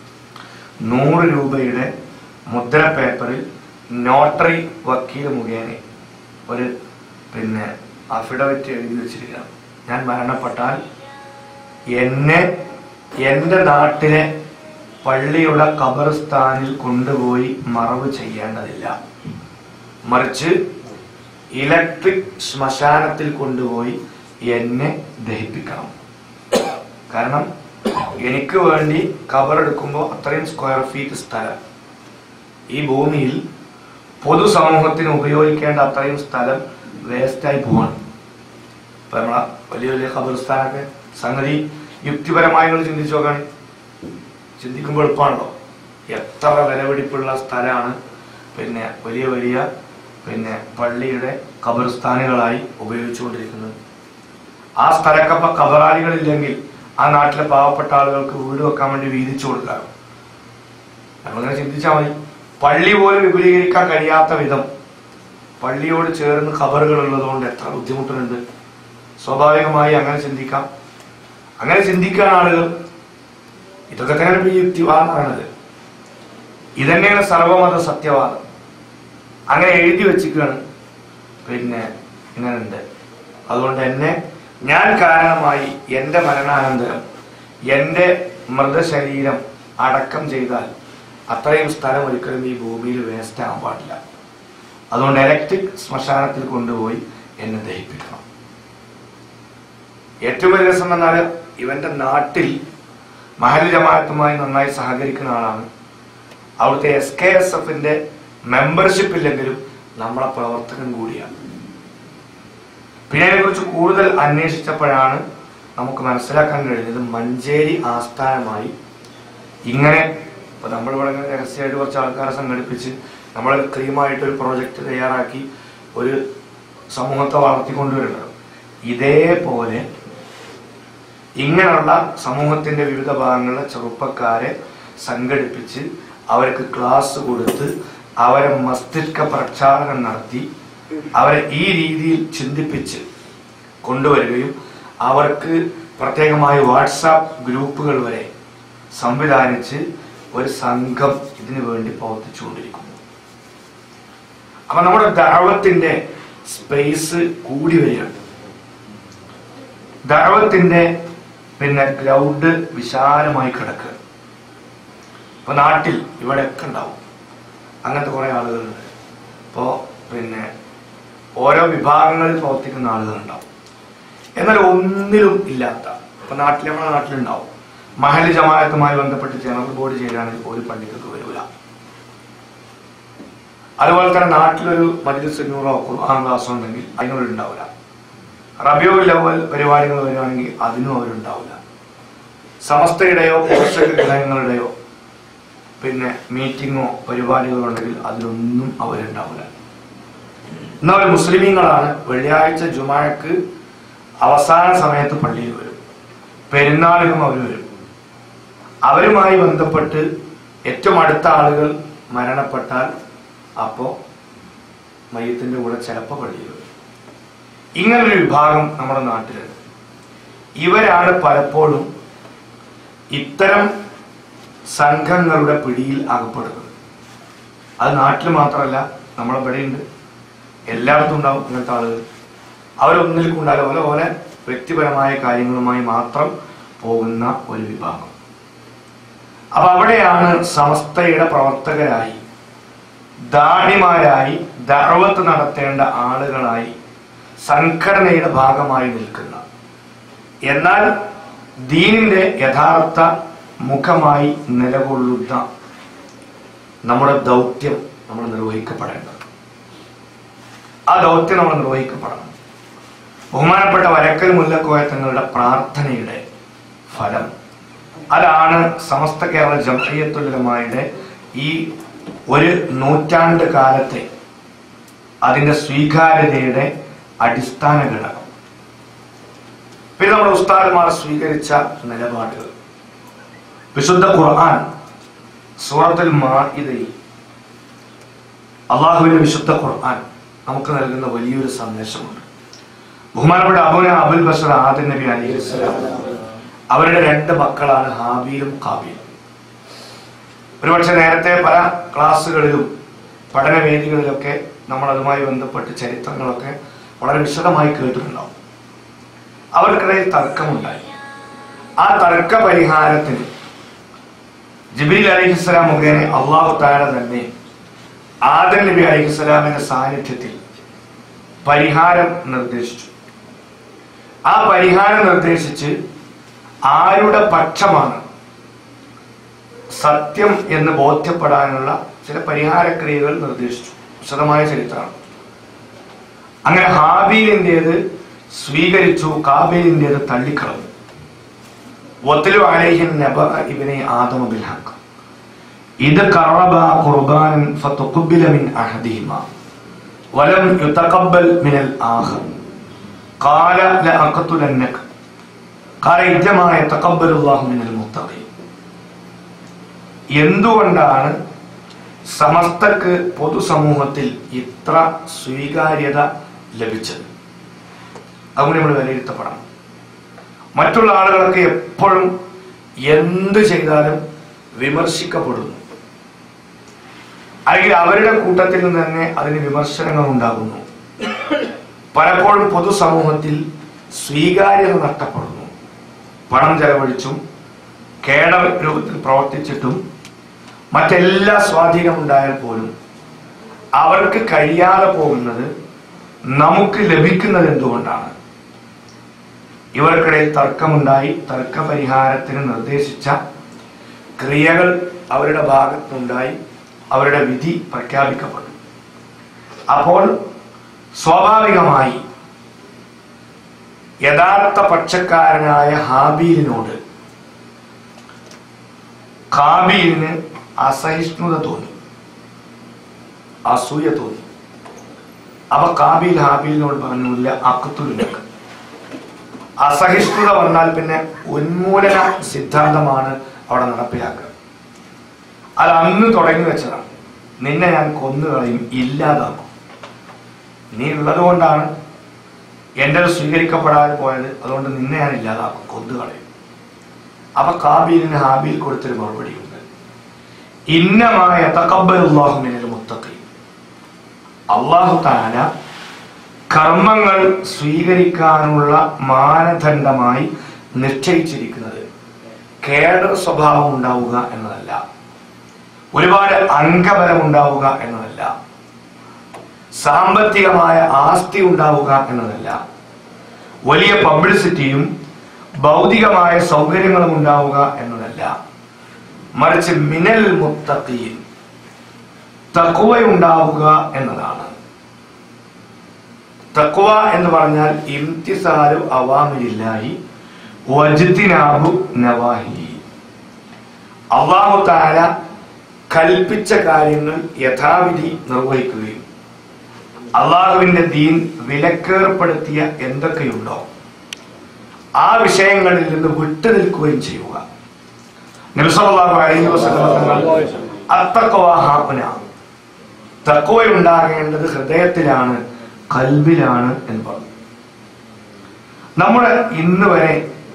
നൂറ് രൂപയുടെ മുദ്ര പേപ്പറിൽ നോട്ടറി വക്കീൽ മുഖേന ഒരു പിന്നെ അഫിഡവിറ്റ് എഴുതി വെച്ചിരിക്കുകയാണ്. ഞാൻ മരണപ്പെട്ടാൽ എന്നെ എൻ്റെ നാട്ടിലെ പള്ളിയുടെ ഖബർസ്ഥാനിൽ കൊണ്ടുപോയി മറവ് ചെയ്യേണ്ടതില്ല, മറിച്ച് ഇലക്ട്രിക് ശ്മശാനത്തിൽ കൊണ്ടുപോയി എന്നെ ദഹിപ്പിക്കണം. കാരണം എനിക്ക് വേണ്ടി ഖബറെടുക്കുമ്പോൾ അത്രയും സ്ക്വയർ ഫീറ്റ് സ്ഥലം ഈ ഭൂമിയിൽ പൊതുസമൂഹത്തിന് ഉപയോഗിക്കേണ്ട അത്രയും സ്ഥലം വേസ്റ്റായി പോവാണ്. ഇപ്പൊ നമ്മളെ വലിയ വലിയ ഖബർസ്ഥാനൊക്കെ സംഗതി യുക്തിപരമായി നിങ്ങൾ ചിന്തിച്ചു നോക്കുകയാണ്. ചിന്തിക്കുമ്പോൾ എളുപ്പമാണല്ലോ. എത്ര വിലപിടിപ്പുള്ള സ്ഥലമാണ് പിന്നെ വലിയ വലിയ പിന്നെ പള്ളിയുടെ ഖബർസ്ഥാനുകളായി ഉപയോഗിച്ചുകൊണ്ടിരിക്കുന്നത്. ആ സ്ഥലക്കപ്പ ഖബറാളികളില്ലെങ്കിൽ ആ നാട്ടിലെ പാവപ്പെട്ട ആളുകൾക്ക് വീട് വെക്കാൻ വേണ്ടി വീതിച്ചു കൊടുക്കാം. നമ്മളിങ്ങനെ ചിന്തിച്ചാൽ മതി. പള്ളി പോലും വിപുലീകരിക്കാൻ കഴിയാത്ത വിധം പള്ളിയോട് ചേർന്ന് ഖബറുകൾ ഉള്ളതുകൊണ്ട് എത്ര ബുദ്ധിമുട്ടുണ്ട്. സ്വാഭാവികമായി അങ്ങനെ ചിന്തിക്കാം. അങ്ങനെ ചിന്തിക്കാൻ ആളുകൾ ഇതൊക്കെ തന്നെയാണ് ഈ യുക്തിവാദമാണത്. ഇതന്നെയാണ് സർവമത സത്യവാദം. അങ്ങനെ എഴുതി വെച്ചിരിക്കുകയാണ്. പിന്നെ ഇങ്ങനെയുണ്ട്. അതുകൊണ്ട് എന്നെ ഞാൻ കാരണമായി എൻ്റെ മരണാനന്തരം എൻ്റെ മൃതശരീരം അടക്കം ചെയ്താൽ അത്രയും സ്ഥലം ഒരിക്കലും ഈ ഭൂമിയിൽ വേസ്റ്റ് ആകാൻ പാടില്ല. അതുകൊണ്ട് ഇലക്ട്രിക് ശ്മശാനത്തിൽ കൊണ്ടുപോയി എന്നെ ദഹിപ്പിക്കണം. ഏറ്റവും വലിയ രസം എന്നാൽ ഇവന്റെ നാട്ടിൽ മഹല്ല് ജമാഅത്തുമായി നന്നായി സഹകരിക്കുന്ന ആളാണ്. അവിടുത്തെ എസ് കെ എസ് എഫിന്റെ മെമ്പർഷിപ്പ് ഇല്ലെങ്കിലും നമ്മളെ പ്രവർത്തകൻ കൂടിയാണ്. പിന്നെ അതിനെക്കുറിച്ച് കൂടുതൽ അന്വേഷിച്ചപ്പോഴാണ് നമുക്ക് മനസ്സിലാക്കാൻ കഴിഞ്ഞത് മഞ്ചേരി ആസ്ഥാനമായി ഇങ്ങനെ ഇപ്പൊ നമ്മളിവിടെ രഹസ്യമായിട്ട് കുറച്ച് ആൾക്കാരെ സംഘടിപ്പിച്ച് നമ്മൾ ക്രീമായിട്ടൊരു പ്രോജക്റ്റ് തയ്യാറാക്കി ഒരു സമൂഹത്തെ വളർത്തിക്കൊണ്ടുവരുന്നത്. ഇതേപോലെ ഇങ്ങനെയുള്ള സമൂഹത്തിന്റെ വിവിധ ഭാഗങ്ങളിലെ ചെറുപ്പക്കാരെ സംഘടിപ്പിച്ച് അവർക്ക് ക്ലാസ് കൊടുത്ത് അവരെ മസ്തിഷ്ക പ്രക്ഷാളനം നടത്തി അവരെ ഈ രീതിയിൽ ചിന്തിപ്പിച്ച് കൊണ്ടുവരികയും അവർക്ക് പ്രത്യേകമായ വാട്സാപ്പ് ഗ്രൂപ്പുകൾ വരെ സംവിധാനിച്ച് ഒരു സംഘം ഇതിനു വേണ്ടി പ്രവർത്തിച്ചുകൊണ്ടിരിക്കുന്നു. അപ്പൊ നമ്മുടെ ദഅവത്തിന്റെ സ്പേസ് കൂടി വരികയാണ്. ദഅവത്തിന്റെ പിന്നെ ഗ്രൗണ്ട് വിശാലമായി കിടക്കുക. ഇപ്പൊ നാട്ടിൽ ഇവിടെയൊക്കെ ഉണ്ടാവും അങ്ങനത്തെ കുറെ ആളുകളുണ്ട്. ഇപ്പോ പിന്നെ ഓരോ വിഭാഗങ്ങളിൽ പ്രവർത്തിക്കുന്ന ആളുകളുണ്ടാവും. എന്നാൽ ഒന്നിലും ഇല്ലാത്ത ഇപ്പൊ നാട്ടിൽ നമ്മുടെ നാട്ടിലുണ്ടാവും മഹല്ല് ജമാഅത്തുമായി ബന്ധപ്പെട്ട് ജനറൽ ബോർഡ് ചെയ്യണമെങ്കിൽ ഒരു പള്ളികൾക്ക് വരില്ല. അതുപോലെ തന്നെ നാട്ടിലൊരു മജ്‌ലിസ് നൂറോ ഖുർആൻ ക്ലാസ്സോ ഉണ്ടെങ്കിൽ അതിനവരുണ്ടാവില്ല. റബീഉൽ അവ്വൽ പരിപാടികൾ വരുവാണെങ്കിൽ അതിനും അവരുണ്ടാവില്ല. സമസ്തയുടെയോ പോഷക ഗ്രഹങ്ങളുടെയോ പിന്നെ മീറ്റിങ്ങോ പരിപാടികളോ ഉണ്ടെങ്കിൽ അതിലൊന്നും അവരുണ്ടാവില്ല. എന്നാൽ മുസ്ലിമീങ്ങളാണ് വെള്ളിയാഴ്ച ജുമാഅക്ക് അവസാന സമയത്ത് പള്ളിയിൽ വരും, പെരുന്നാളിനും അവർ വരും. അവരുമായി ബന്ധപ്പെട്ട് ഏറ്റവും അടുത്ത ആളുകൾ മരണപ്പെട്ടാൽ അപ്പോ മയ്യത്തിന്റെ കൂടെ ചിലപ്പോൾ പള്ളിയിൽ വരും. ഇങ്ങനൊരു വിഭാഗം നമ്മുടെ നാട്ടിലുണ്ട്. ഇവരാണ് പലപ്പോഴും ഇത്തരം സംഘങ്ങളുടെ പിടിയിൽ അകപ്പെടുന്നത്. അത് നാട്ടിൽ മാത്രമല്ല, നമ്മളിവിടെയുണ്ട്, എല്ലായിടത്തും ഉണ്ടാവും ഇങ്ങനത്തെ ആളുകൾ. അവരൊന്നിലേക്കുണ്ടാവില്ല, ഓരോ പോലെ വ്യക്തിപരമായ കാര്യങ്ങളുമായി മാത്രം പോകുന്ന ഒരു വിഭാഗം. അപ്പൊ അവിടെയാണ് സമസ്തയുടെ പ്രവർത്തകരായി, ദാഢിമാരായി, ദഅവത്ത് നടത്തേണ്ട ആളുകളായി, സംഘടനയുടെ ഭാഗമായി നിൽക്കുന്ന, എന്നാൽ ദീനിന്റെ യഥാർത്ഥ മുഖമായി നിലകൊള്ളുന്ന നമ്മുടെ ദൗത്യം നമ്മൾ നിർവഹിക്കപ്പെടേണ്ടത്. ആ ദൗത്യം നമ്മൾ നിർവഹിക്കപ്പെടണം. ബഹുമാനപ്പെട്ട വരക്കൽ മുല്ലക്കോയ തങ്ങളുടെ പ്രാർത്ഥനയുടെ ഫലം അതാണ് സമസ്ത കേരള ജംഇയ്യത്തുൽ ഉലമായുടെ ഈ ഒരു നൂറ്റാണ്ട് കാലത്തെ അതിന്റെ സ്വീകാര്യതയുടെ അടിസ്ഥാന ഘടകം. പിന്നെ നമ്മുടെ ഉസ്താദുമാർ സ്വീകരിച്ച നിലപാടുകൾ. വിശുദ്ധ ഖുർആൻ സൂറത്തുൽ മാഇദയിൽ അള്ളാഹുവിന്റെ വിശുദ്ധ ഖുർആൻ നമുക്ക് നൽകുന്ന വലിയൊരു സന്ദേശമുണ്ട്. ബഹുമാനപ്പെട്ട അബൂന അബുൽ ബഷർ ആദം നബി അലൈഹിസ്സലാം അവരുടെ രണ്ട് മക്കളാണ് ഹാബീലും ഖാബീലും. ഒരുപക്ഷെ നേരത്തെ പല ക്ലാസ്സുകളിലും പഠനവേദികളിലൊക്കെ നമ്മൾ അതുമായി ബന്ധപ്പെട്ട് ചരിത്രങ്ങളൊക്കെ വളരെ വിശദമായി കേട്ടിട്ടുണ്ടാവും. അവർക്കിടയിൽ തർക്കമുണ്ടായി. ആ തർക്ക പരിഹാരത്തിന് ജിബ്രീൽ അലൈഹിസ്സലാം മുഖേന അള്ളാഹു തആല തന്നെ ആദം നബി അലൈഹിസ്സലാമിന്റെ സാന്നിധ്യത്തിൽ പരിഹാരം നിർദ്ദേശിച്ചു. ആ പരിഹാരം നിർദ്ദേശിച്ച് ആരുടെ പക്ഷമാണ് സത്യം എന്ന് ബോധ്യപ്പെടാനുള്ള ചില പരിഹാരക്രിയകൾ നിർദ്ദേശിച്ചു. വിശദമായ ചരിത്രമാണ്. അങ്ങനെ ഹാബീലിൻ്റെത് സ്വീകരിച്ചു, കാബീലിൻ്റെത് തള്ളിക്കളഞ്ഞു. വത്ലു അലൈഹിം നബഅ ഇബ്നി ആദം ബിൽ ഹഖ് ഇദ് ഖറബ ഖുർബാനൻ ഫതുഖബ്ബല മിൻ അഹദിഹിമാ വലം യുതഖബ്ബൽ മിനൽ ആഖർ ഖാല ലഅഖതുലന്നക ഖാല ഇന്നമാ യതഖബ്ബലുല്ലാഹു മിനൽ മുത്തഖീൻ. എന്തുകൊണ്ടാണ് സമസ്തക്ക് പൊതുസമൂഹത്തിൽ ഇത്ര സ്വീകാര്യത ലഭിച്ചത്? അതുകൊണ്ട് നമ്മൾ വിലയിരുത്തപ്പെടണം. മറ്റുള്ള ആളുകളൊക്കെ എപ്പോഴും എന്ത് ചെയ്താലും വിമർശിക്കപ്പെടുന്നു, അല്ലെങ്കിൽ അവരുടെ കൂട്ടത്തിൽ നിന്ന് തന്നെ അതിന് വിമർശനങ്ങൾ ഉണ്ടാകുന്നു. പലപ്പോഴും പൊതുസമൂഹത്തിൽ സ്വീകാര്യത നഷ്ടപ്പെടുന്നു. പണം ചെലവഴിച്ചും കേട രൂപത്തിൽ പ്രവർത്തിച്ചിട്ടും മറ്റെല്ലാ സ്വാധീനമുണ്ടായാൽ പോലും അവർക്ക് കഴിയാതെ പോകുന്നത് നമുക്ക് ലഭിക്കുന്നത് എന്തുകൊണ്ടാണ്? ഇവർക്കിടയിൽ തർക്കമുണ്ടായി. തർക്ക പരിഹാരത്തിന് നിർദ്ദേശിച്ച ക്രിയകൾ അവരുടെ ഭാഗത്തുണ്ടായി. അവരുടെ വിധി പ്രഖ്യാപിക്കപ്പെട്ടു. അപ്പോൾ സ്വാഭാവികമായി യഥാർത്ഥ പക്ഷക്കാരനായ ഹാബീലിനോട് ഖാബീലിന് അസഹിഷ്ണുത തോന്നി, അസൂയ തോന്നി. അപ്പൊ ഖാബീൽ ഹാബീലിനോട് പറഞ്ഞില്ല അഖ്തുലക. അസഹിഷ്ണുത വന്നാൽ പിന്നെ ഉന്മൂലന സിദ്ധാന്തമാണ് അവിടെ നടപ്പിലാക്കുക. അത് അന്ന് തുടങ്ങി വെച്ചതാണ്. നിന്നെ ഞാൻ കൊന്നുകളയും, ഇല്ലാതാക്കും. നീ ഉള്ളത് കൊണ്ടാണ് എൻ്റെ സ്വീകരിക്കപ്പെടാതെ പോയത്, അതുകൊണ്ട് നിന്നെ ഞാൻ ഇല്ലാതാക്കും, കൊന്നുകളയും. അപ്പൊ ഖാബീലിന് ഹാബീൽ കൊടുത്തൊരു മറുപടിയുണ്ട്. ഇന്നമാ യതഖബ്ബലുല്ലാഹു മിനൽ മുത്തഖീൻ. അല്ലാഹു തആല കർമ്മങ്ങൾ സ്വീകരിക്കാനുള്ള മാനദണ്ഡമായി നിശ്ചയിച്ചിരിക്കുന്നത് കേഡർ സ്വഭാവം ഉണ്ടാവുക എന്നതല്ല, ഒരുപാട് അംഗബലം ഉണ്ടാവുക എന്നതല്ല, സാമ്പത്തികമായ ആസ്തി ഉണ്ടാവുക എന്നതല്ല, വലിയ പബ്ലിസിറ്റിയും ഭൗതികമായ സൗകര്യങ്ങളും ഉണ്ടാവുക എന്നതല്ല, മറിച്ച് മിനൽ മുത്തഖീൻ, തഖ്വയുണ്ടാവുക എന്നതാണ്. തഖ്വ എന്ന് പറഞ്ഞാൽ ഇംതിസാലു അവാമിരില്ലാഹി വജ്തിനാബു നവാഹി. അല്ലാഹു തആല കൽപ്പിച്ച കാര്യങ്ങൾ യഥാവിധി നിർവഹിക്കുകയും അള്ളാഹുവിന്റെ ദീൻ വിലക്കേർപ്പെടുത്തിയ എന്തൊക്കെയുണ്ടോ ആ വിഷയങ്ങളിൽ നിന്ന് വിട്ടുനിൽക്കുകയും ചെയ്യുക. നബി സല്ലല്ലാഹു അലൈഹി വസല്ലം തങ്ങൾ അത്തഖ്വ ഹാഉന, തഖ്വ ഉണ്ടാകേണ്ടത് ഹൃദയത്തിലാണ്, കൽബിലാണ് എന്ന് പറഞ്ഞു. നമ്മൾ ഇന്ന് വരെ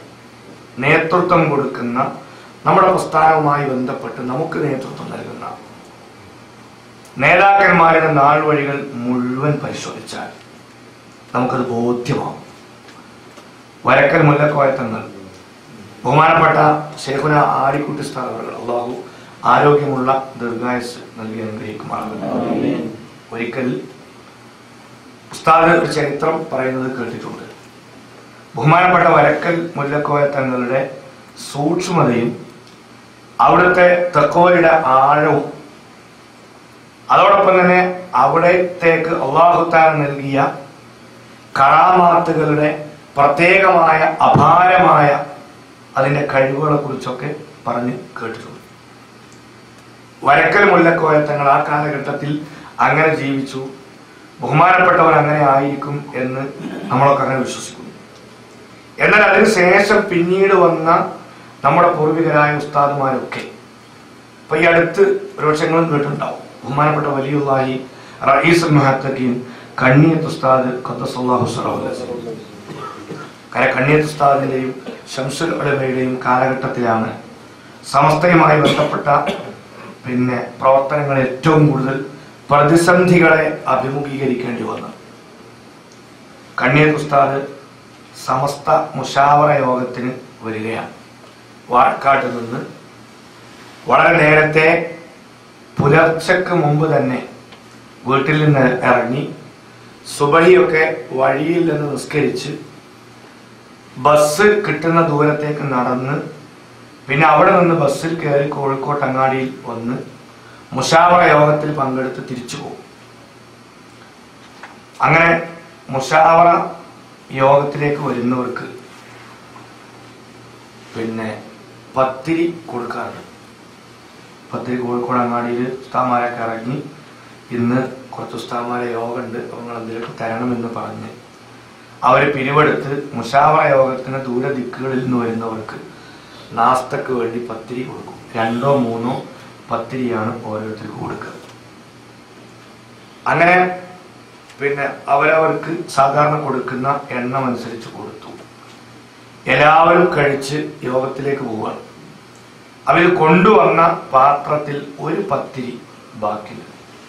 നേതൃത്വം കൊടുക്കുന്ന, നമ്മുടെ പ്രസ്ഥാനവുമായി ബന്ധപ്പെട്ട് നമുക്ക് നേതൃത്വം നൽകുന്ന നേതാക്കന്മാരുടെ നാൾ വഴികൾ മുഴുവൻ പരിശോധിച്ചാൽ നമുക്കത് ബോധ്യമാവും. വരക്കൽ മുല്ലക്കോയ തങ്ങൾ, ബഹുമാനപ്പെട്ട ശൈഖുന ആലിക്കുട്ടി ഉസ്താദ് അവர்கள் അള്ളാഹു ആരോഗ്യമുള്ള ദീർഘായുസ് നൽകി അനുഗ്രഹിക്കുമാറാകട്ടെ. ഒരിക്കൽ ഉസ്താദ് ഒരു ചരിത്രം പറയുന്നത് കേട്ടിട്ടുണ്ട്. ബഹുമാനപ്പെട്ട വരക്കൽ മുല്ലക്കോയ തങ്ങളുടെ സൂക്ഷ്മതയും അവിടുത്തെ തഖ്വയുടെ ആഴവും അതോടൊപ്പം തന്നെ അവിടത്തേക്ക് അല്ലാഹു തആല നൽകിയ കറാമാത്തുകളുടെ പ്രത്യേകമായ അപാരമായ അതിന്റെ കഴിവുകളെ കുറിച്ചൊക്കെ പറഞ്ഞ് കേട്ടിട്ടുണ്ട്. വരക്കൽ മുല്ലക്കോയ തങ്ങൾ ആ കാലഘട്ടത്തിൽ അങ്ങനെ ജീവിച്ചു, ബഹുമാനപ്പെട്ടവർ അങ്ങനെ ആയിരിക്കും എന്ന് നമ്മളൊക്കെ അങ്ങനെ വിശ്വസിക്കുന്നു. എന്നാൽ അതിനുശേഷം പിന്നീട് വന്ന നമ്മുടെ പൂർവികരായ ഉസ്താദുമാരൊക്കെ ഇപ്പൊ ഈ അടുത്ത് ഒരു വർഷങ്ങളും കേട്ടിട്ടുണ്ടാവും. ബഹുമാനപ്പെട്ട വലിയുള്ളാഹി റഈസുൽ മുഹത്തഖീൻ കണ്ണിയത്ത് ഉസ്താദ് ഖദ്ദസല്ലാഹു സിറഹു, കാരണം കണ്ണിയത്ത് ഉസ്താദിന്റെയും ശംസുൽ ഉലമയുടെയും കാലഘട്ടത്തിലാണ് സമസ്തയുമായി ബന്ധപ്പെട്ട പിന്നെ പ്രവർത്തനങ്ങൾ ഏറ്റവും കൂടുതൽ പ്രതിസന്ധികളെ അഭിമുഖീകരിക്കേണ്ടി വന്നു. കണ്ണിയത്ത് ഉസ്താദ് സമസ്ത മുശാവറ യോഗത്തിന് വരികയാണ്. വാഴക്കാട്ട് നിന്ന് വളരെ നേരത്തെ പുലർച്ചക്ക് മുമ്പ് തന്നെ വീട്ടിൽ നിന്ന് ഇറങ്ങി സുബഹിയൊക്കെ വഴിയിൽ നിന്ന് നിസ്കരിച്ച് ബസ് കിട്ടുന്ന ദൂരത്തേക്ക് നടന്ന് പിന്നെ അവിടെ നിന്ന് ബസ്സിൽ കയറി കോഴിക്കോട്ട് അങ്ങാടിയിൽ വന്ന് മുശാവറ യോഗത്തിൽ പങ്കെടുത്ത് തിരിച്ചു പോകും. അങ്ങനെ മുശാവറ യോഗത്തിലേക്ക് വരുന്നവർക്ക് പിന്നെ പത്തിരി കൊടുക്കാറുണ്ട്. പത്തിരി കോഴിക്കോട് അങ്ങാടിയിൽ ഉസ്താദുമാരൊക്കെ ഇറങ്ങി ഇന്ന് കുറച്ച് ഉസ്താദുമാരെ യോഗം ഉണ്ട്, നിങ്ങൾ എന്തെങ്കിലും തരണമെന്ന് പറഞ്ഞ് അവർ പിരിവെടുത്ത് മുശാവറ യോഗത്തിന് ദൂര ദിക്കുകളിൽ നിന്ന് വരുന്നവർക്ക് നാസ്തക്ക് വേണ്ടി പത്തിരി കൊടുക്കും. രണ്ടോ മൂന്നോ പത്തിരിയാണ് ഓരോരുത്തർക്ക് കൊടുക്കുക. അങ്ങനെ പിന്നെ അവരവർക്ക് സാധാരണ കൊടുക്കുന്ന എണ്ണം അനുസരിച്ച് കൊടുത്തു. എല്ലാവരും കഴിച്ച് യോഗത്തിലേക്ക് പോവുകയാണ്. അവർ കൊണ്ടുവന്ന പാത്രത്തിൽ ഒരു പത്തിരി ബാക്കിയില്ല.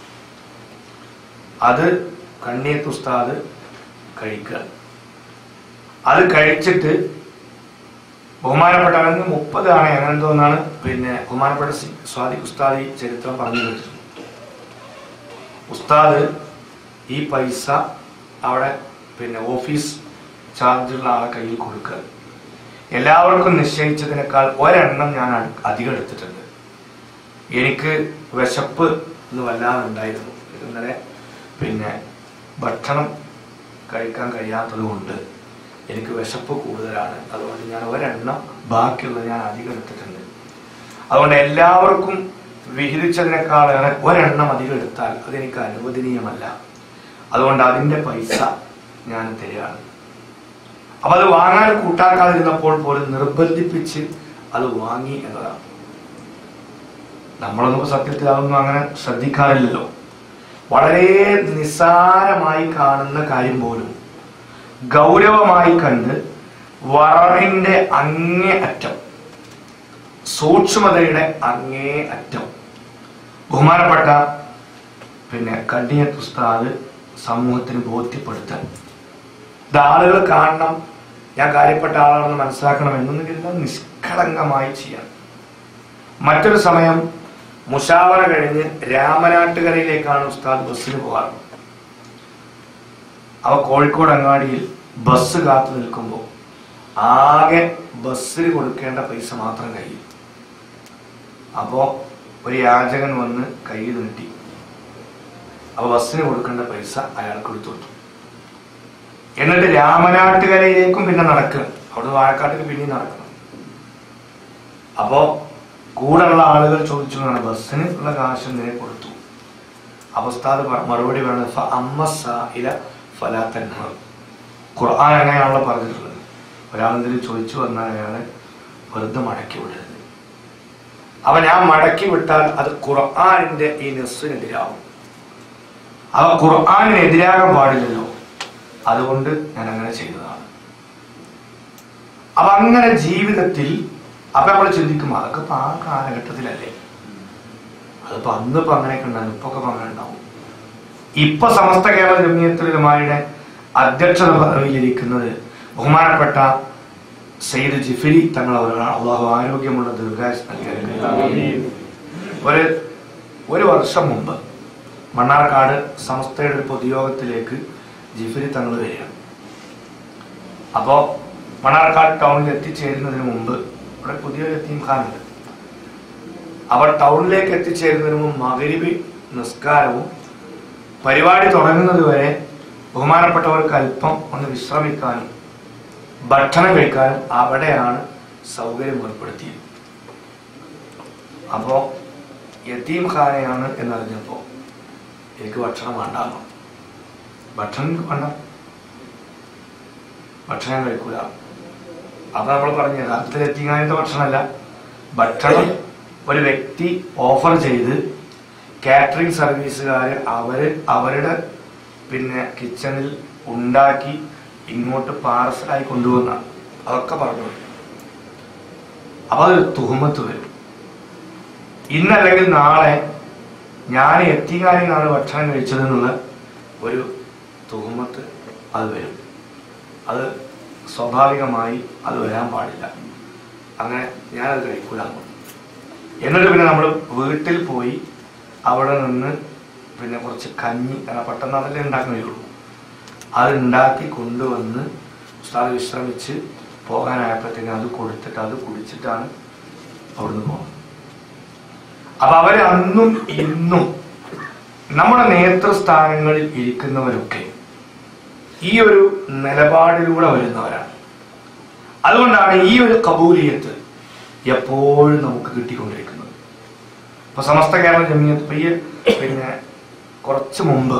അത് കണ്ണിയത്ത് ഉസ്താദ് കഴിക്കുക. അത് കഴിച്ചിട്ട് ബഹുമാനപ്പെട്ടവന് മുപ്പതാണ് എങ്ങനെന്തോന്നാണ് പിന്നെ ബഹുമാനപ്പെട്ട സ്വാദിഖ് ഉസ്താദ് ഈ ചരിത്രം പറഞ്ഞു കേട്ടിട്ടുണ്ട്. ഉസ്താദ് ഈ പൈസ അവിടെ പിന്നെ ഓഫീസ് ചാർജുള്ള ആളെ കയ്യിൽ കൊടുക്കുക. എല്ലാവർക്കും നിശ്ചയിച്ചതിനേക്കാൾ ഒരെണ്ണം ഞാൻ അധികം എടുത്തിട്ടുണ്ട്. എനിക്ക് വിശപ്പ് എന്ന് വല്ലാതെ ഉണ്ടായിരുന്നു. ഇന്നലെ പിന്നെ ഭക്ഷണം കഴിക്കാൻ കഴിയാത്തത് കൊണ്ട് എനിക്ക് വിശപ്പ് കൂടുതലാണ്. അതുകൊണ്ട് ഞാൻ ഒരെണ്ണം ബാക്കിയുള്ളത് ഞാൻ അധികം എടുത്തിട്ടുണ്ട്. അതുകൊണ്ട് എല്ലാവർക്കും വിഹിതിച്ചതിനേക്കാളേറെ ഒരെണ്ണം അധികം എടുത്താൽ അതെനിക്ക് അനുവദനീയമല്ല. അതുകൊണ്ട് അതിൻ്റെ പൈസ ഞാൻ തരികയാണ്. അപ്പൊ അത് വാങ്ങാൻ കൂട്ടാക്കാതിരുന്നപ്പോൾ പോലും നിർബന്ധിപ്പിച്ച് അത് വാങ്ങി എന്നതാണ്. നമ്മളൊന്നും സത്യത്തിൽ അതൊന്നും അങ്ങനെ ശ്രദ്ധിക്കാറില്ലല്ലോ. വളരെ നിസ്സാരമായി കാണുന്ന കാര്യം പോലും ഗൗരവമായി കണ്ട് വറവിന്റെ അങ്ങേ അറ്റം, സൂക്ഷ്മതയുടെ അങ്ങേ അറ്റം ബഹുമാനപ്പെട്ട പിന്നെ കണ്ണിയത്ത് ഉസ്താദ് സമൂഹത്തിന് ബോധ്യപ്പെടുത്താൻ, ഇത് ആളുകൾ കാണണം, ഞാൻ കാര്യപ്പെട്ട ആളാണെന്ന് മനസ്സിലാക്കണം എന്നൊന്നും നിഷ്കളങ്കമായി ചെയ്യാൻ. മറ്റൊരു സമയം മുശാവറ കഴിഞ്ഞ് രാമനാട്ടുകരയിലേക്കാണ് ഉസ്താദ് ബസ്സിന് പോകാറ്. അവ കോഴിക്കോട് അങ്ങാടിയിൽ ബസ് കാത്തു നിൽക്കുമ്പോൾ ആകെ ബസ്സിന് കൊടുക്കേണ്ട പൈസ മാത്രം കയ്യിൽ. അപ്പോ ഒരു യാചകൻ വന്ന് കൈ നീട്ടി. അപ്പൊ ബസ്സിന് കൊടുക്കേണ്ട പൈസ അയാൾക്ക് കൊടുത്തു കൊടുത്തു. എന്നിട്ട് രാമനാട്ടുകരയിലേക്കും പിന്നെ നടക്കുക, അവിടെ വാഴക്കാട്ടിലേക്ക് പിന്നെയും നടക്കണം. അപ്പോ കൂടെയുള്ള ആളുകൾ ചോദിച്ചു, ബസ്സിന് ഉള്ള കാശ് നിന്നെ കൊടുത്തു. അപ്പൊ ഉസ്താദ് മറുപടി പറയുന്നത് അമ്മ ഫലാത്തന്ന. ഖുർആൻ അങ്ങനെയാണല്ലോ പറഞ്ഞിട്ടുള്ളത്. ഒരാളെന്തെങ്കിലും ചോദിച്ചു വന്നാൽ അയാളെ വെറുതെ മടക്കി വിടരുത്. അവൻ ഞാൻ മടക്കി വിട്ടാൽ അത് ഖുർആനിന്റെ ഈ നെസ്സിനെതിരാവും. അവ ഖുർആനിനെതിരാകാൻ പാടില്ലല്ലോ. അതുകൊണ്ട് ഞാൻ അങ്ങനെ ചെയ്തതാണ്. അപ്പൊ അങ്ങനെ ജീവിതത്തിൽ അപ്പൊ നമ്മൾ ചിന്തിക്കും അതൊക്കെ ഇപ്പൊ ആ കാലഘട്ടത്തിലല്ലേ, അതിപ്പോ അന്നിപ്പോ അങ്ങനെയൊക്കെ ഉണ്ടാകും, ഇപ്പൊ ഒക്കെ അങ്ങനെ ഉണ്ടാവും. ഇപ്പൊ സമസ്ത കേരള ജമിയത്തുൽ ഉലമായുടെ അധ്യക്ഷത പദവിയിലിരിക്കുന്നത് ബഹുമാനപ്പെട്ട സയ്യിദ് ജിഫ്രി തങ്ങൾ അവരാണ്. അള്ളാഹു ആരോഗ്യമുള്ള ദീർഘായുസ്സ് നൽകി. ഒരു ഒരു വർഷം മുമ്പ് മണ്ണാർക്കാട് സമസ്തയുടെ ഒരു പൊതുയോഗത്തിലേക്ക് ജിഫ്രി തങ്ങൾ വരികയാണ്. അപ്പോ മണ്ണാർക്കാട് ടൗണിൽ എത്തിച്ചേരുന്നതിന് മുമ്പ് ഇവിടെ പുതിയൊരു യതീംഖാനുണ്ട്. അവർ ടൗണിലേക്ക് എത്തിച്ചേരുന്നതിന് മുമ്പ് മഗ്‌രിബ് നിസ്കാരവും പരിപാടി തുടങ്ങുന്നത് വരെ ബഹുമാനപ്പെട്ടവർക്ക് അല്പം ഒന്ന് വിശ്രമിക്കാനും ഭക്ഷണം കഴിക്കാനും അവിടെയാണ് സൗകര്യം ഏർപ്പെടുത്തിയത്. അപ്പോ യതീംഖാനയാണ് എന്നറിഞ്ഞപ്പോ എനിക്ക് ഭക്ഷണം വേണ്ടാന്നോ, ഭക്ഷണം വേണ്ട, ഭക്ഷണം കഴിക്കൂല. അപ്പൊ നമ്മൾ പറഞ്ഞു യഥാർത്ഥത്തിൽ യതീംഖാനത്തെ ഭക്ഷണമല്ല, ഭക്ഷണം ഒരു വ്യക്തി ഓഫർ ചെയ്ത് കാറ്ററിംഗ് സർവീസുകാർ അവര് അവരുടെ പിന്നെ കിച്ചണിൽ ഉണ്ടാക്കി ഇങ്ങോട്ട് പാർസലായി കൊണ്ടുവന്ന അതൊക്കെ പറഞ്ഞു. അപ്പൊ അതൊരു തുഹമത്ത് വരും. ഇന്നല്ലെങ്കിൽ നാളെ ഞാൻ യതീംഖാനയിൽ നിന്നാണ് ഭക്ഷണം കഴിച്ചതെന്നുള്ള ഒരു തുഹമത്ത് അത് വരും. അത് സ്വാഭാവികമായി അത് വരാൻ പാടില്ല. അങ്ങനെ ഞാനത് കഴിക്കൂല. എന്നിട്ട് പിന്നെ നമ്മൾ വീട്ടിൽ പോയി അവിടെ നിന്ന് പിന്നെ കുറച്ച് കഞ്ഞി, പെട്ടെന്ന് അതല്ലേ ഉണ്ടാക്കുന്നേ, അത് ഉണ്ടാക്കി കൊണ്ടുവന്ന് ഉസ്താദ് വിശ്രമിച്ച് പോകാനായപ്പോഴത്തേക്കും അത് കൊടുത്തിട്ട് അത് കുടിച്ചിട്ടാണ് അവിടുന്ന് പോകുന്നത്. അപ്പൊ അവര് അന്നും ഇന്നും നമ്മുടെ നേതൃസ്ഥാനങ്ങളിൽ ഇരിക്കുന്നവരൊക്കെ ഈ ഒരു നിലപാടിലൂടെ വരുന്നവരാണ്. അതുകൊണ്ടാണ് ഈ ഒരു കബൂലിയത്ത് എപ്പോഴും നമുക്ക് കിട്ടിക്കൊണ്ടിരിക്കുന്നത്. ഇപ്പൊ സമസ്ത കേരള ജമിയത്ത് ഈ പിന്നെ കുറച്ച് മുമ്പ്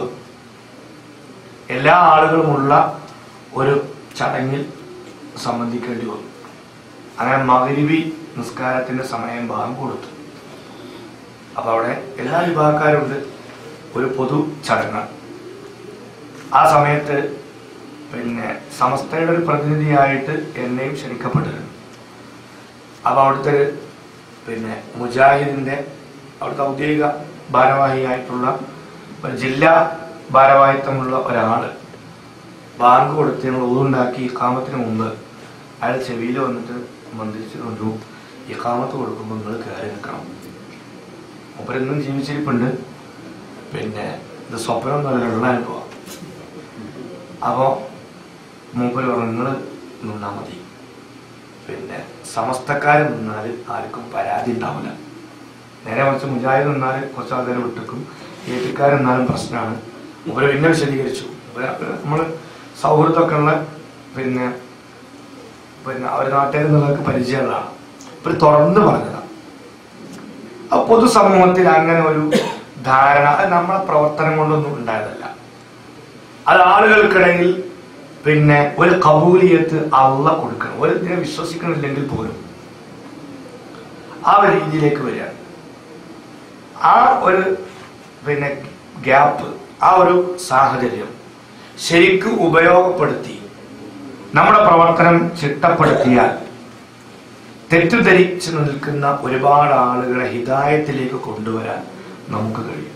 എല്ലാ ആളുകളുമുള്ള ഒരു ചടങ്ങിൽ സംബന്ധിക്കേണ്ടി വന്നു. അങ്ങനെ മഗ്‌രിബി നിസ്കാരത്തിന്റെ സമയം ബാങ്ക് കൊടുത്തു. അപ്പൊ അവിടെ എല്ലാ വിഭാഗക്കാരുണ്ട്, ഒരു പൊതു ചടങ്ങാണ്. ആ സമയത്ത് പിന്നെ സമസ്തയുടെ ഒരു പ്രതിനിധിയായിട്ട് എന്നെയും ക്ഷണിക്കപ്പെട്ടിരുന്നു. അപ്പൊ അവിടുത്തെ പിന്നെ മുജാഹിദിന്റെ അവിടുത്തെ ഔദ്യോഗിക ഭാരവാഹിയായിട്ടുള്ള ഒരു ജില്ലാ ഭാരവാഹിത്വമുള്ള ഒരാള് ബാങ്ക് കൊടുത്ത് ഞങ്ങൾ ഊതുണ്ടാക്കി ഇഖാമത്തിന് മുമ്പ് അയാൾ ചെവിയിൽ വന്നിട്ട് മന്ത്രിച്ചു കൊണ്ടു, ഇഖാമത്ത് കൊടുക്കുമ്പോൾ നിങ്ങൾ കയറി നിൽക്കണം. മൂപ്പരെന്നും ജീവിച്ചിരിപ്പുണ്ട്. പിന്നെ ഇത് സ്വപ്നം എന്നുള്ള അനുഭവം. അപ്പോ മൂപ്പര് പറഞ്ഞു നിങ്ങൾ നിന്നാ മതി, പിന്നെ സമസ്തക്കാരൻ നിന്നാൽ ആർക്കും പരാതി ഉണ്ടാവില്ല. നേരെ കുറച്ച് മുജാഹിദ് നിന്നാൽ കുറച്ച് ആൾക്കാർ വിട്ടിക്കും, ഏറ്റുകാരെന്നാലും പ്രശ്നമാണ്. മൂപ്പര് പിന്നെ വിശദീകരിച്ചു. നമ്മള് സൗഹൃദമൊക്കെ ഉള്ള പിന്നെ പിന്നെ അവർ നാട്ടുകാർ എന്നുള്ളവർക്ക് പരിചയമുള്ളതാണ്. ഇവര് തുറന്ന് പറഞ്ഞതാണ്. അപ്പൊ പൊതുസമൂഹത്തിൽ അങ്ങനെ ഒരു ധാരണ അത് നമ്മളെ പ്രവർത്തനം കൊണ്ടൊന്നും ഉണ്ടായതല്ല. അത് ആളുകൾക്കിടയിൽ പിന്നെ ഒരു കബൂലിയത്ത് അള്ള കൊടുക്കണം, ഒരു ഇതിനെ വിശ്വസിക്കണില്ലെങ്കിൽ പോലും ആ ഒരു രീതിയിലേക്ക് വരികയാണ്. ആ ഒരു പിന്നെ ഗ്യാപ്പ്, ആ ഒരു സാഹചര്യം ശരിക്കും ഉപയോഗപ്പെടുത്തി നമ്മുടെ പ്രവർത്തനം ചിട്ടപ്പെടുത്തിയാൽ തെറ്റിദ്ധരിച്ചു നിൽക്കുന്ന ഒരുപാട് ആളുകളെ ഹിദായത്തിലേക്ക് കൊണ്ടുവരാൻ നമുക്ക് കഴിയും.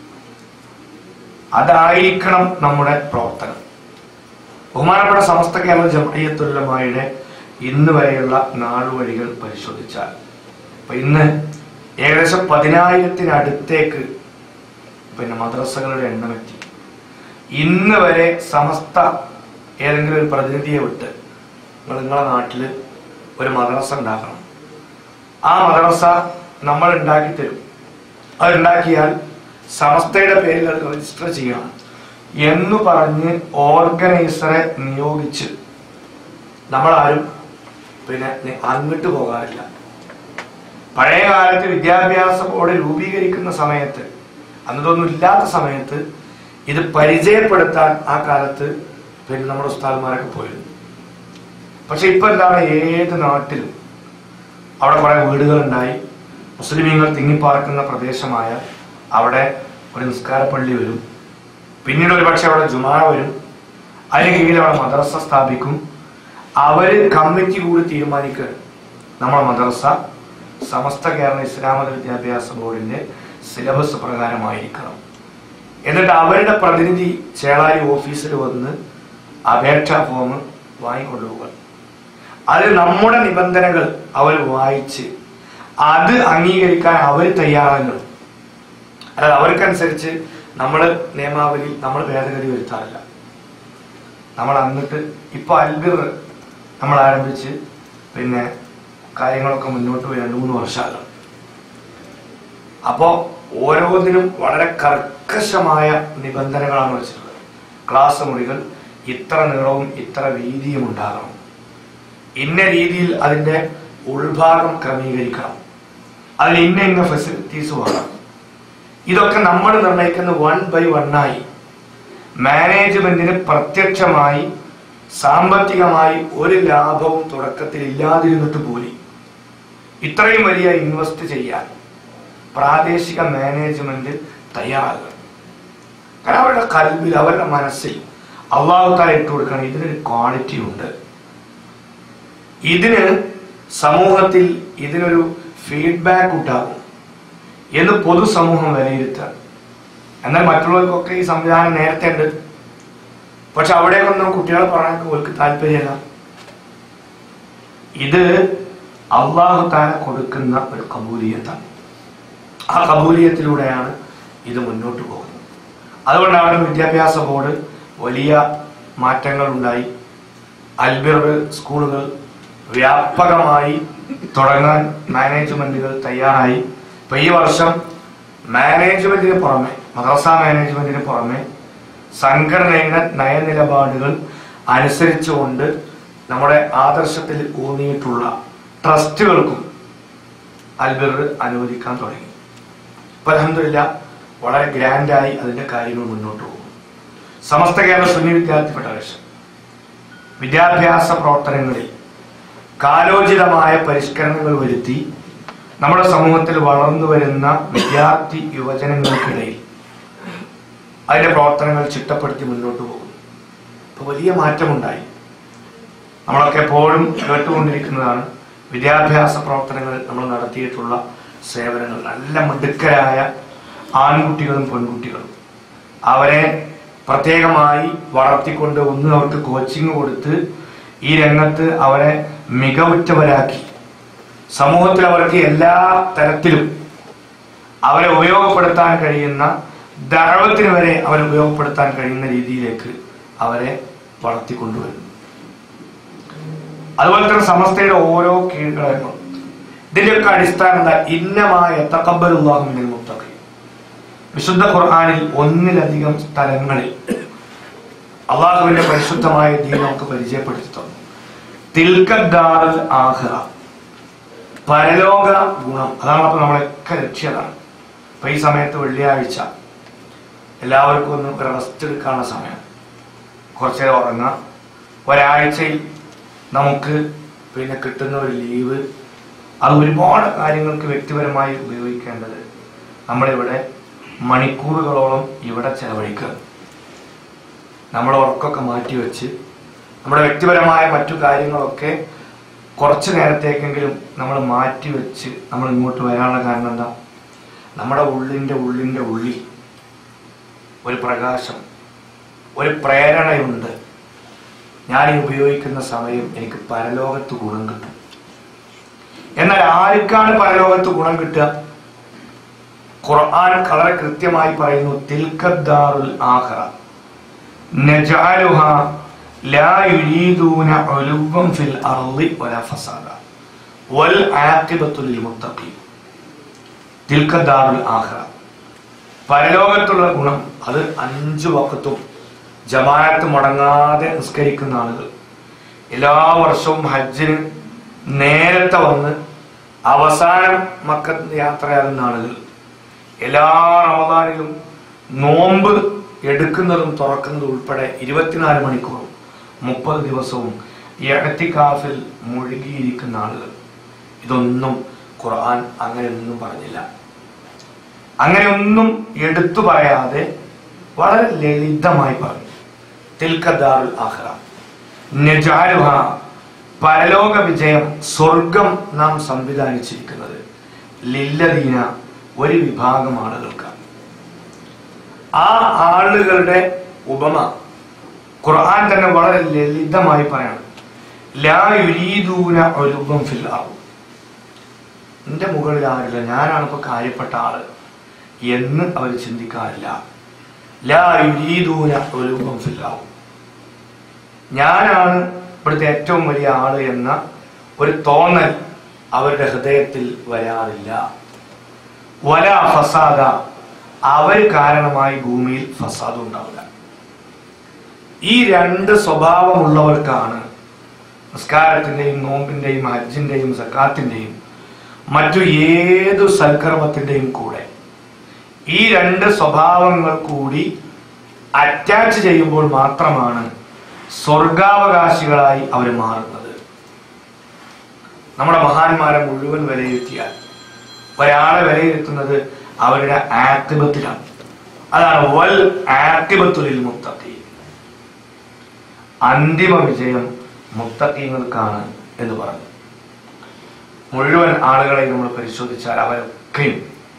അതായിരിക്കണം നമ്മുടെ പ്രവർത്തനം. ബഹുമാനപ്പെട്ട സമസ്ത കേരള ജംഇയ്യത്തുൽ ഉലമായുടെ ഇന്ന് വരെയുള്ള നാളുവഴികൾ പരിശോധിച്ചാൽ അപ്പൊ ഇന്ന് ഏകദേശം പതിനായിരത്തിനടുത്തേക്ക് പിന്നെ മദ്രസകളുടെ എണ്ണം എത്തി. ഇന്ന് വരെ സമസ്ത ഏതെങ്കിലും ഒരു പ്രതിനിധിയെ വിട്ട് നിങ്ങൾ നിങ്ങളെ നാട്ടില് ഒരു മദ്രസ ഉണ്ടാക്കണം, ആ മദ്രസ നമ്മൾ ഉണ്ടാക്കി തരും, അതുണ്ടാക്കിയാൽ സമസ്തയുടെ പേരിൽ അത് രജിസ്റ്റർ ചെയ്യണം എന്ന് പറഞ്ഞ് ഓർഗനൈസറെ നിയോഗിച്ച് നമ്മളാരും പിന്നെ അങ്ങോട്ട് പോകാറില്ല. പഴയ കാലത്ത് വിദ്യാഭ്യാസ ബോർഡ് രൂപീകരിക്കുന്ന സമയത്ത്, അന്നതൊന്നും ഇല്ലാത്ത സമയത്ത് ഇത് പരിചയപ്പെടുത്താൻ ആ കാലത്ത് പിന്നെ നമ്മുടെ ഉസ്താദുമാരൊക്കെ പോയിരുന്നു. പക്ഷെ ഇപ്പൊ എന്താണ്, ഏത് നാട്ടിലും അവിടെ കുറെ വീടുകളുണ്ടായി, മുസ്ലിമീങ്ങൾ തിങ്ങിപ്പാർക്കുന്ന പ്രദേശമായ അവിടെ ഒരു നിസ്കാരപ്പള്ളി വരും, പിന്നീട് ഒരു പക്ഷെ അവിടെ ജുമാ വരും, അതിന് കീഴിൽ അവിടെ മദ്രസ സ്ഥാപിക്കും. അവര് കമ്മിറ്റി കൂടി തീരുമാനിക്കുക നമ്മുടെ മദ്രസ സമസ്ത കേരള ഇസ്ലാമത വിദ്യാഭ്യാസ ബോർഡിന്റെ സിലബസ് പ്രകാരമായിരിക്കണം. എന്നിട്ട് അവരുടെ പ്രതിനിധി ചേളാരി ഓഫീസിൽ വന്ന് അപേക്ഷാ ഫോം വാങ്ങിക്കൊണ്ടുപോകുക. അതിൽ നമ്മുടെ നിബന്ധനകൾ അവർ വായിച്ച് അത് അംഗീകരിക്കാൻ അവർ തയ്യാറാകണം. അതായത് അവർക്കനുസരിച്ച് നമ്മൾ നിയമാവലി നമ്മൾ ഭേദഗതി വരുത്താറില്ല. നമ്മൾ അങ്ങോട്ട് ഇപ്പൊ അൽബിർ നമ്മൾ ആരംഭിച്ച് പിന്നെ കാര്യങ്ങളൊക്കെ മുന്നോട്ട് പോയി രണ്ടു മൂന്ന് വർഷമല്ല. അപ്പോ ഓരോന്നിനും വളരെ കർക്കശമായ നിബന്ധനകളാണ് വെച്ചിട്ടുള്ളത്. ക്ലാസ് മുറികൾ ഇത്ര നീളവും ഇത്ര വീതിയും ഉണ്ടാകണം, ഇന്ന രീതിയിൽ അതിന്റെ ഉൾഭാഗം ക്രമീകരിക്കണം, അതിൽ ഇന്ന ഇന്ന ഫെസിലിറ്റീസ് വേണം. ഇതൊക്കെ നമ്മൾ നിർണ്ണയിക്കുന്ന വൺ ബൈ വണ്ണായി മാനേജ്മെന്റിന് പ്രത്യക്ഷമായി സാമ്പത്തികമായി ഒരു ലാഭവും തുടക്കത്തിൽ ഇല്ലാതിരുന്നിട്ട് പോലും ഇത്രയും വലിയ ഇൻവെസ്റ്റ് ചെയ്യാൻ പ്രാദേശിക മാനേജ്മെന്റ് തയ്യാറാകുക. കാരണം അവരുടെ കൽവിൽ അവരുടെ മനസ്സിൽ അള്ളാഹു തആല ഇട്ട് കൊടുക്കണം, ഇതിനൊരു ക്വാളിറ്റി ഉണ്ട്, ഇതിന് സമൂഹത്തിൽ ഇതിനൊരു ഫീഡ്ബാക്ക് ഉണ്ടാകും എന്ന് പൊതുസമൂഹം വിലയിരുത്തുക. എന്നാൽ മറ്റുള്ളവർക്കൊക്കെ ഈ സംവിധാനം നേരത്തെ ഉണ്ട്. പക്ഷെ അവിടെയൊന്നും കുട്ടികളെ പറയാൻ അവർക്ക് താല്പര്യമല്ല. ഇത് അള്ളാഹു തആല കൊടുക്കുന്ന ഒരു കബൂലിയത്താണ്. ആ കബൂലിയത്തിലൂടെയാണ് ഇത് മുന്നോട്ട് പോകുന്നത്. അതുകൊണ്ടാണ് വിദ്യാഭ്യാസ ബോർഡ് വലിയ മാറ്റങ്ങൾ ഉണ്ടായി. അൽബിർ സ്കൂളുകൾ വ്യാപകമായി തുടങ്ങാൻ മാനേജ്മെന്റുകൾ തയ്യാറായി. ഇപ്പൊ ഈ വർഷം മാനേജ്മെന്റിന് പുറമെ, മദ്രസ മാനേജ്മെന്റിന് പുറമെ സംഘടനയുടെ നയനിലപാടുകൾ അനുസരിച്ചുകൊണ്ട് നമ്മുടെ ആദർശത്തിൽ ഊന്നിയിട്ടുള്ള ട്രസ്റ്റുകൾക്കും അൽബിർ അനുവദിക്കാൻ തുടങ്ങി. ഇപ്പൊ അൽഹംദുലില്ലാഹ് വളരെ ഗ്രാൻഡായി അതിന്റെ കാര്യങ്ങൾ മുന്നോട്ട് പോകും. സമസ്ത കേരള സുന്നി വിദ്യാർത്ഥി ഫെഡറേഷൻ വിദ്യാഭ്യാസ പ്രവർത്തനങ്ങളിൽ കാലോചിതമായ പരിഷ്കരണങ്ങൾ വരുത്തി നമ്മുടെ സമൂഹത്തിൽ വളർന്നു വരുന്ന വിദ്യാർത്ഥി യുവജനങ്ങൾക്കിടയിൽ അതിന്റെ പ്രവർത്തനങ്ങൾ ചിട്ടപ്പെടുത്തി മുന്നോട്ട് പോകുന്നു. ഇപ്പൊ വലിയ മാറ്റമുണ്ടായി. നമ്മളൊക്കെ എപ്പോഴും കേട്ടുകൊണ്ടിരിക്കുന്നതാണ് വിദ്യാഭ്യാസ പ്രവർത്തനങ്ങൾ നമ്മൾ നടത്തിയിട്ടുള്ള സേവനങ്ങൾ. നല്ല മിടുക്കരായ ആൺകുട്ടികളും പെൺകുട്ടികളും അവരെ പ്രത്യേകമായി വളർത്തിക്കൊണ്ട് ഒന്ന് അവർക്ക് കോച്ചിങ് കൊടുത്ത് ഈ രംഗത്ത് അവരെ മികവുറ്റവരാക്കി സമൂഹത്തിൽ അവർക്ക് എല്ലാ തരത്തിലും അവരെ ഉപയോഗപ്പെടുത്താൻ കഴിയുന്ന ദഅവത്തിന് വരെ അവരെ ഉപയോഗപ്പെടുത്താൻ കഴിയുന്ന രീതിയിലേക്ക് അവരെ വളർത്തിക്കൊണ്ടുവരുന്നു. അതുപോലെ തന്നെ സമസ്തയുടെ ഓരോ കീഴ്ഘടകങ്ങളും ഇതിന്റെയൊക്കെ അടിസ്ഥാനം എന്താ? ഇന്നമായ തഖബ്ബലുല്ലാഹു മിനൽ മുത്തഖീൻ. വിശുദ്ധ ഖുർആനിൽ ഒന്നിലധികം സ്ഥലങ്ങളിൽ അള്ളാഹുവിന്റെ പരിശുദ്ധമായ ദീൻ നമുക്ക് പരിചയപ്പെടുത്തി തന്നു. തിൽക ദാറുൽ ആഖിറ, പരലോക ഗുണം. അതാണ് അപ്പൊ നമ്മളൊക്കെ ലക്ഷ്യതാണ്. അപ്പൊ ഈ സമയത്ത് വെള്ളിയാഴ്ച എല്ലാവർക്കും ഒന്ന് ഒരു റെസ്റ്റ് എടുക്കാനുള്ള സമയം, കുറച്ചേരം ഉറങ്ങാം. ഒരാഴ്ചയിൽ നമുക്ക് പിന്നെ കിട്ടുന്ന ഒരു ലീവ്, അത് ഒരുപാട് കാര്യങ്ങൾക്ക് വ്യക്തിപരമായി ഉപയോഗിക്കേണ്ടത് നമ്മളിവിടെ മണിക്കൂറുകളോളം ഇവിടെ ചെലവഴിക്കുക. നമ്മുടെ ഉറക്കമൊക്കെ മാറ്റിവെച്ച് നമ്മുടെ വ്യക്തിപരമായ മറ്റു കാര്യങ്ങളൊക്കെ കുറച്ച് നേരത്തേക്കെങ്കിലും നമ്മൾ മാറ്റിവെച്ച് നമ്മൾ ഇങ്ങോട്ട് വരാനുള്ള കാരണം എന്താ? നമ്മുടെ ഉള്ളിൻ്റെ ഉള്ളിൻ്റെ ഉള്ളിൽ ഒരു പ്രകാശം, ഒരു പ്രേരണയുണ്ട്. ഞാൻ ഈ ഉപയോഗിക്കുന്ന സമയം എനിക്ക് പരലോകത്ത് ഗുണം കിട്ടും. എന്നാൽ ആർക്കാണ് പരലോകത്ത് ഗുണം കിട്ടുക? ഖുർആൻ വളരെ കൃത്യമായി പറയുന്നു, തിൽക ദാറുൽ ആഖിറ നജഅലുഹാ ലാ യുരീദൂന ഉലുവൻ ഫിൽ അർളി വലാ ഫസാദ വൽ ആഖിബത്തു ലിൽ മുത്തഖീൻ. തിൽക ദാറുൽ ആഖിറ, പരലോകത്തുള്ള ഗുണം, അത് അഞ്ചു വഖത്തും ജമാഅത്ത് മുടങ്ങാതെ നിസ്കരിക്കുന്ന ആളുകൾ, എല്ലാ വർഷവും ഹജ്ജിന് നേരത്തെ വന്ന് അവസാനം മക്കത്ത് യാത്രയാകുന്ന ആളുകൾ, എല്ലാ റമദാനിലും നോമ്പ് എടുക്കുന്നതും തുറക്കുന്നതും ഉൾപ്പെടെ ഇരുപത്തിനാല് മണിക്കൂറും മുപ്പത് ദിവസവും ഇഅ്തികാഫിൽ മുഴുകിയിരിക്കുന്ന ആളുകൾ. ഇതൊന്നും ഖുർആൻ അങ്ങനെയൊന്നും പറഞ്ഞില്ല. അങ്ങനെയൊന്നും എടുത്തു പറയാതെ വളരെ ലളിതമായി പറഞ്ഞു, തിൽക ദാറുൽ ആഖിറ നജഅലുഹാ പരലോക വിജയം, സ്വർഗം നാം സംവിധാനിച്ചിരിക്കുന്നത് ലില്ലദീന ഒരു വിഭാഗം ആളുകൾക്കാണ്. ആ ആളുകളുടെ ഉപമ ഖുർആൻ തന്നെ വളരെ ലളിതമായി പറയാണ്. ലാ യുരീദൂന ഉലുവൻ ഫിൽ അർദ്. എന്റെ മുകളിൽ ആരില്ല, ഞാനാണ് ഇപ്പൊ കാര്യപ്പെട്ട ആള് എന്ന് അവർ ചിന്തിക്കാറില്ല. ലാ യുരീദൂന ഉലുവൻ ഫിൽ അർദ്. ഞാനാണ് ഇവിടുത്തെ ഏറ്റവും വലിയ ആള് എന്ന ഒരു തോന്നൽ അവരുടെ ഹൃദയത്തിൽ വരാറില്ല. വല ഫസാദ, അവർ കാരണമായി ഭൂമിയിൽ ഫസാദ് ഉണ്ടാവില്ല. ഈ രണ്ട് സ്വഭാവമുള്ളവർക്കാണ് നിസ്കാരത്തിന്റെയും നോമ്പിന്റെയും ഹജ്ജിന്റെയും സക്കാത്തിന്റെയും മറ്റു ഏതു സൽക്കർമ്മത്തിന്റെയും കൂടെ ഈ രണ്ട് സ്വഭാവങ്ങൾ കൂടി അറ്റാച്ച് ചെയ്യുമ്പോൾ മാത്രമാണ് സ്വർഗാവകാശികളായി അവർ മാറുന്നത്. നമ്മുടെ മഹാന്മാരെ മുഴുവൻ വിലയിരുത്തിയാൽ ഒരാളെ വിലയിരുത്തുന്നത് അവരുടെ ആഖിബത്തിലാണ്. അതാണ് വൽ ആഖിബത്തുൽ മുത്തഖീൻ. അന്തിമ വിജയം മുത്തഖീങ്ങൾക്കാണ് എന്ന് പറഞ്ഞു. മുഴുവൻ ആളുകളെ നമ്മൾ പരിശോധിച്ചാൽ അവരൊക്കെയും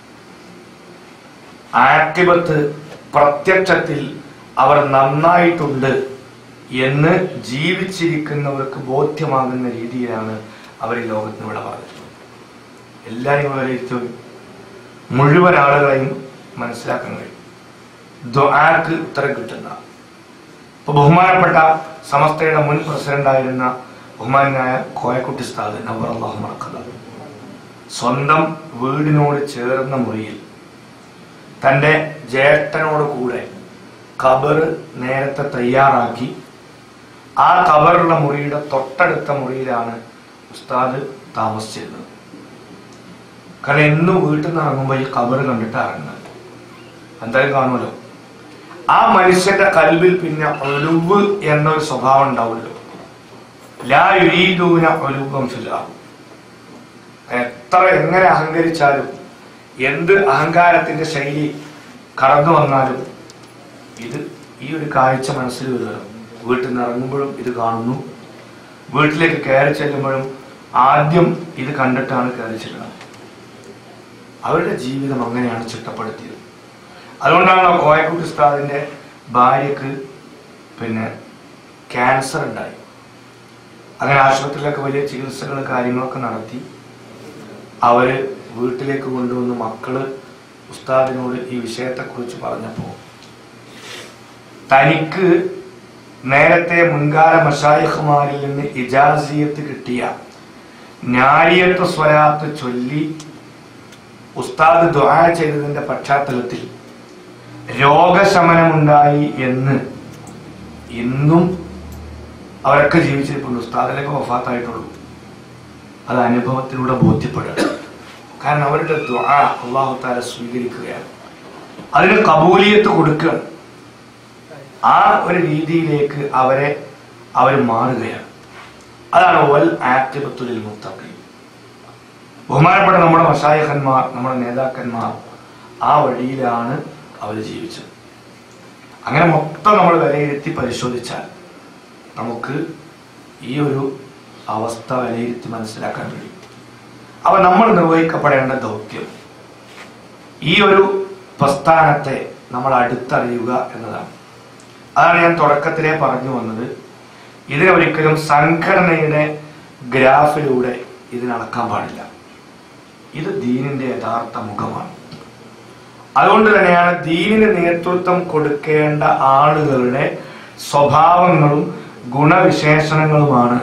ആഖിബത്ത് പ്രത്യക്ഷത്തിൽ അവർ നന്നായിട്ടുണ്ട് എന്ന് ജീവിച്ചിരിക്കുന്നവർക്ക് ബോധ്യമാകുന്ന രീതിയിലാണ് അവർ ഈ ലോകത്തിന് ഇവിടെ പറഞ്ഞിട്ടുള്ളത്. എല്ലാവരും വിലയിരുത്തും, മുഴുവൻ ആളുകളെയും മനസ്സിലാക്കാൻ കഴിയും, ദുആക്ക് ഉത്തരം കിട്ടുന്ന. ഇപ്പൊ ബഹുമാനപ്പെട്ട സമസ്തയുടെ മുൻ പ്രസിഡന്റായിരുന്ന ബഹുമാനായ കോയക്കുട്ടി ഉസ്താദ് നവറല്ലാഹു മർഖദ സ്വന്തം വീടിനോട് ചേർന്ന മുറിയിൽ തൻ്റെ ജ്യേഷ്ഠനോട് കൂടെ ഖബർ നേരത്തെ തയ്യാറാക്കി ആ ഖബറുള്ള മുറിയുടെ തൊട്ടടുത്ത മുറിയിലാണ് ഉസ്താദ് താമസിച്ചിരുന്നത്. കാരണം എന്നും വീട്ടിൽ നിന്ന് ഇറങ്ങുമ്പോൾ ഈ ഖബർ കണ്ടിട്ട് ഇറങ്ങുന്നത് എന്തായാലും കാണുമല്ലോ. ആ മനുഷ്യന്റെ കൽബിൽ പിന്നെ ഉലുവ് എന്നൊരു സ്വഭാവം ഉണ്ടാവുമല്ലോ. ലാ യുരീദൂന ഉലുവൻ ഫിൽ അർദ്. എത്ര എങ്ങനെ അഹങ്കരിച്ചാലും എന്ത് അഹങ്കാരത്തിന്റെ ശൈലി കടന്നു വന്നാലും ഇത് ഈ ഒരു കാഴ്ച മനസ്സിൽ വരുമല്ലോ. വീട്ടിൽ നിന്ന് ഇറങ്ങുമ്പോഴും ഇത് കാണുന്നു, വീട്ടിലേക്ക് കയറി ചെല്ലുമ്പോഴും ആദ്യം ഇത് കണ്ടിട്ടാണ് കയറി ചെല്ലുന്നത്. അവരുടെ ജീവിതം അങ്ങനെയാണ് ചിട്ടപ്പെടുത്തിയത്. അതുകൊണ്ടാണല്ലോ കോയക്കുട്ടി ഉസ്താദിന്റെ ഭാര്യക്ക് പിന്നെ ക്യാൻസർ ഉണ്ടായി. അങ്ങനെ ആശുപത്രിയിലൊക്കെ വലിയ ചികിത്സകൾ കാര്യങ്ങളൊക്കെ നടത്തി അവര് വീട്ടിലേക്ക് കൊണ്ടുവന്ന് മക്കള് ഉസ്താദിനോട് ഈ വിഷയത്തെക്കുറിച്ച് പറഞ്ഞപ്പോൾ തനിക്ക് നേരത്തെ മുൻകാല മശായിഖുമാരിൽ നിന്ന് ഇജാസിയത്ത് കിട്ടിയ നാരിയത്ത് സ്വലാത്ത് ചൊല്ലി ഉസ്താദ് ദുആ ചെയ്തതിന്റെ പശ്ചാത്തലത്തിൽ രോഗശമനമുണ്ടായി എന്ന് ഇന്നും അവരൊക്കെ ജീവിച്ചിരിപ്പുണ്ട്. ഉസ്താദിലേക്ക് വഫാത്തായിട്ടുള്ളൂ. അത് അനുഭവത്തിലൂടെ ബോധ്യപ്പെടുക. കാരണം അവരുടെ ദുആ അല്ലാഹു തആല സ്വീകരിക്കുകയാണ്, അതിന് ഖബൂലിയത്ത് കൊടുക്കുകയാണ്. ആ ഒരു രീതിയിലേക്ക് അവരെ അവർ മാറുകയാണ്. അതാണ് വൽ ആഖിബത്തുൽ മുത്തഖീൻ. ബഹുമാനപ്പെട്ട നമ്മുടെ മശായിഖന്മാർ, നമ്മുടെ നേതാക്കന്മാർ ആ വഴിയിലാണ് അവർ ജീവിച്ചത്. അങ്ങനെ മൊത്തം നമ്മൾ വിലയിരുത്തി പരിശോധിച്ചാൽ നമുക്ക് ഈ ഒരു അവസ്ഥ വിലയിരുത്തി മനസ്സിലാക്കാൻ കഴിയും. അപ്പൊ നമ്മൾ നിർവഹിക്കപ്പെടേണ്ട ദൗത്യം ഈ ഒരു പ്രസ്ഥാനത്തെ നമ്മൾ അടുത്തറിയുക എന്നതാണ്. അതാണ് ഞാൻ തുടക്കത്തിലേ പറഞ്ഞു വന്നത്. ഇതിനൊരിക്കലും സംഘടനയുടെ ഗ്രാഫിലൂടെ ഇതിനളക്കാൻ പാടില്ല. ഇത് ദീനിന്റെ യഥാർത്ഥ മുഖമാണ്. അതുകൊണ്ട് തന്നെയാണ് ദീനിന് നേതൃത്വം കൊടുക്കേണ്ട ആളുകളുടെ സ്വഭാവങ്ങളും ഗുണവിശേഷണങ്ങളുമാണ്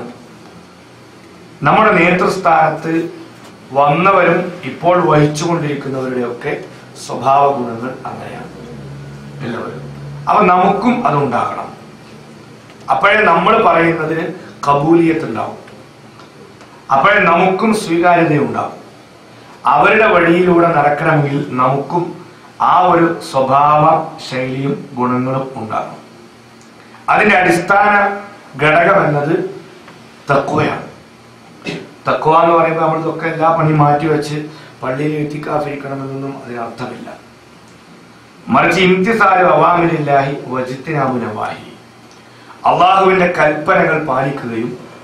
നമ്മുടെ നേതൃസ്ഥാനത്ത് വന്നവരും ഇപ്പോൾ വഹിച്ചുകൊണ്ടിരിക്കുന്നവരുടെയൊക്കെ സ്വഭാവ ഗുണങ്ങൾ അങ്ങനെയാണ് എല്ലാവരും. അപ്പൊ നമുക്കും അതുണ്ടാകണം. അപ്പോഴേ നമ്മൾ പറയുന്നതിന് കബൂലിയത്ത് ഉണ്ടാവും, അപ്പോഴേ നമുക്കും സ്വീകാര്യത ഉണ്ടാവും. അവരുടെ വഴിയിലൂടെ നടക്കണമെങ്കിൽ നമുക്കും ആ ഒരു സ്വഭാവ ശൈലിയും ഗുണങ്ങളും ഉണ്ടാകും. അതിന്റെ അടിസ്ഥാന ഘടകം എന്നത് തഖ്വയാണ്. തഖ്വ എന്ന് പറയുമ്പോൾ നമ്മളിതൊക്കെ എല്ലാ പണി മാറ്റി വെച്ച് പള്ളിയിൽ ഇത്തിക്കാഫിരിക്കണമെന്നൊന്നും അതിനർത്ഥമില്ല. മറിച്ച് ഇംതിസാലു അവാമിലില്ലാഹി വജിത്തിനാബു നവാഹി, അള്ളാഹുവിന്റെ കൽപ്പനകൾ പാലിക്കുകയും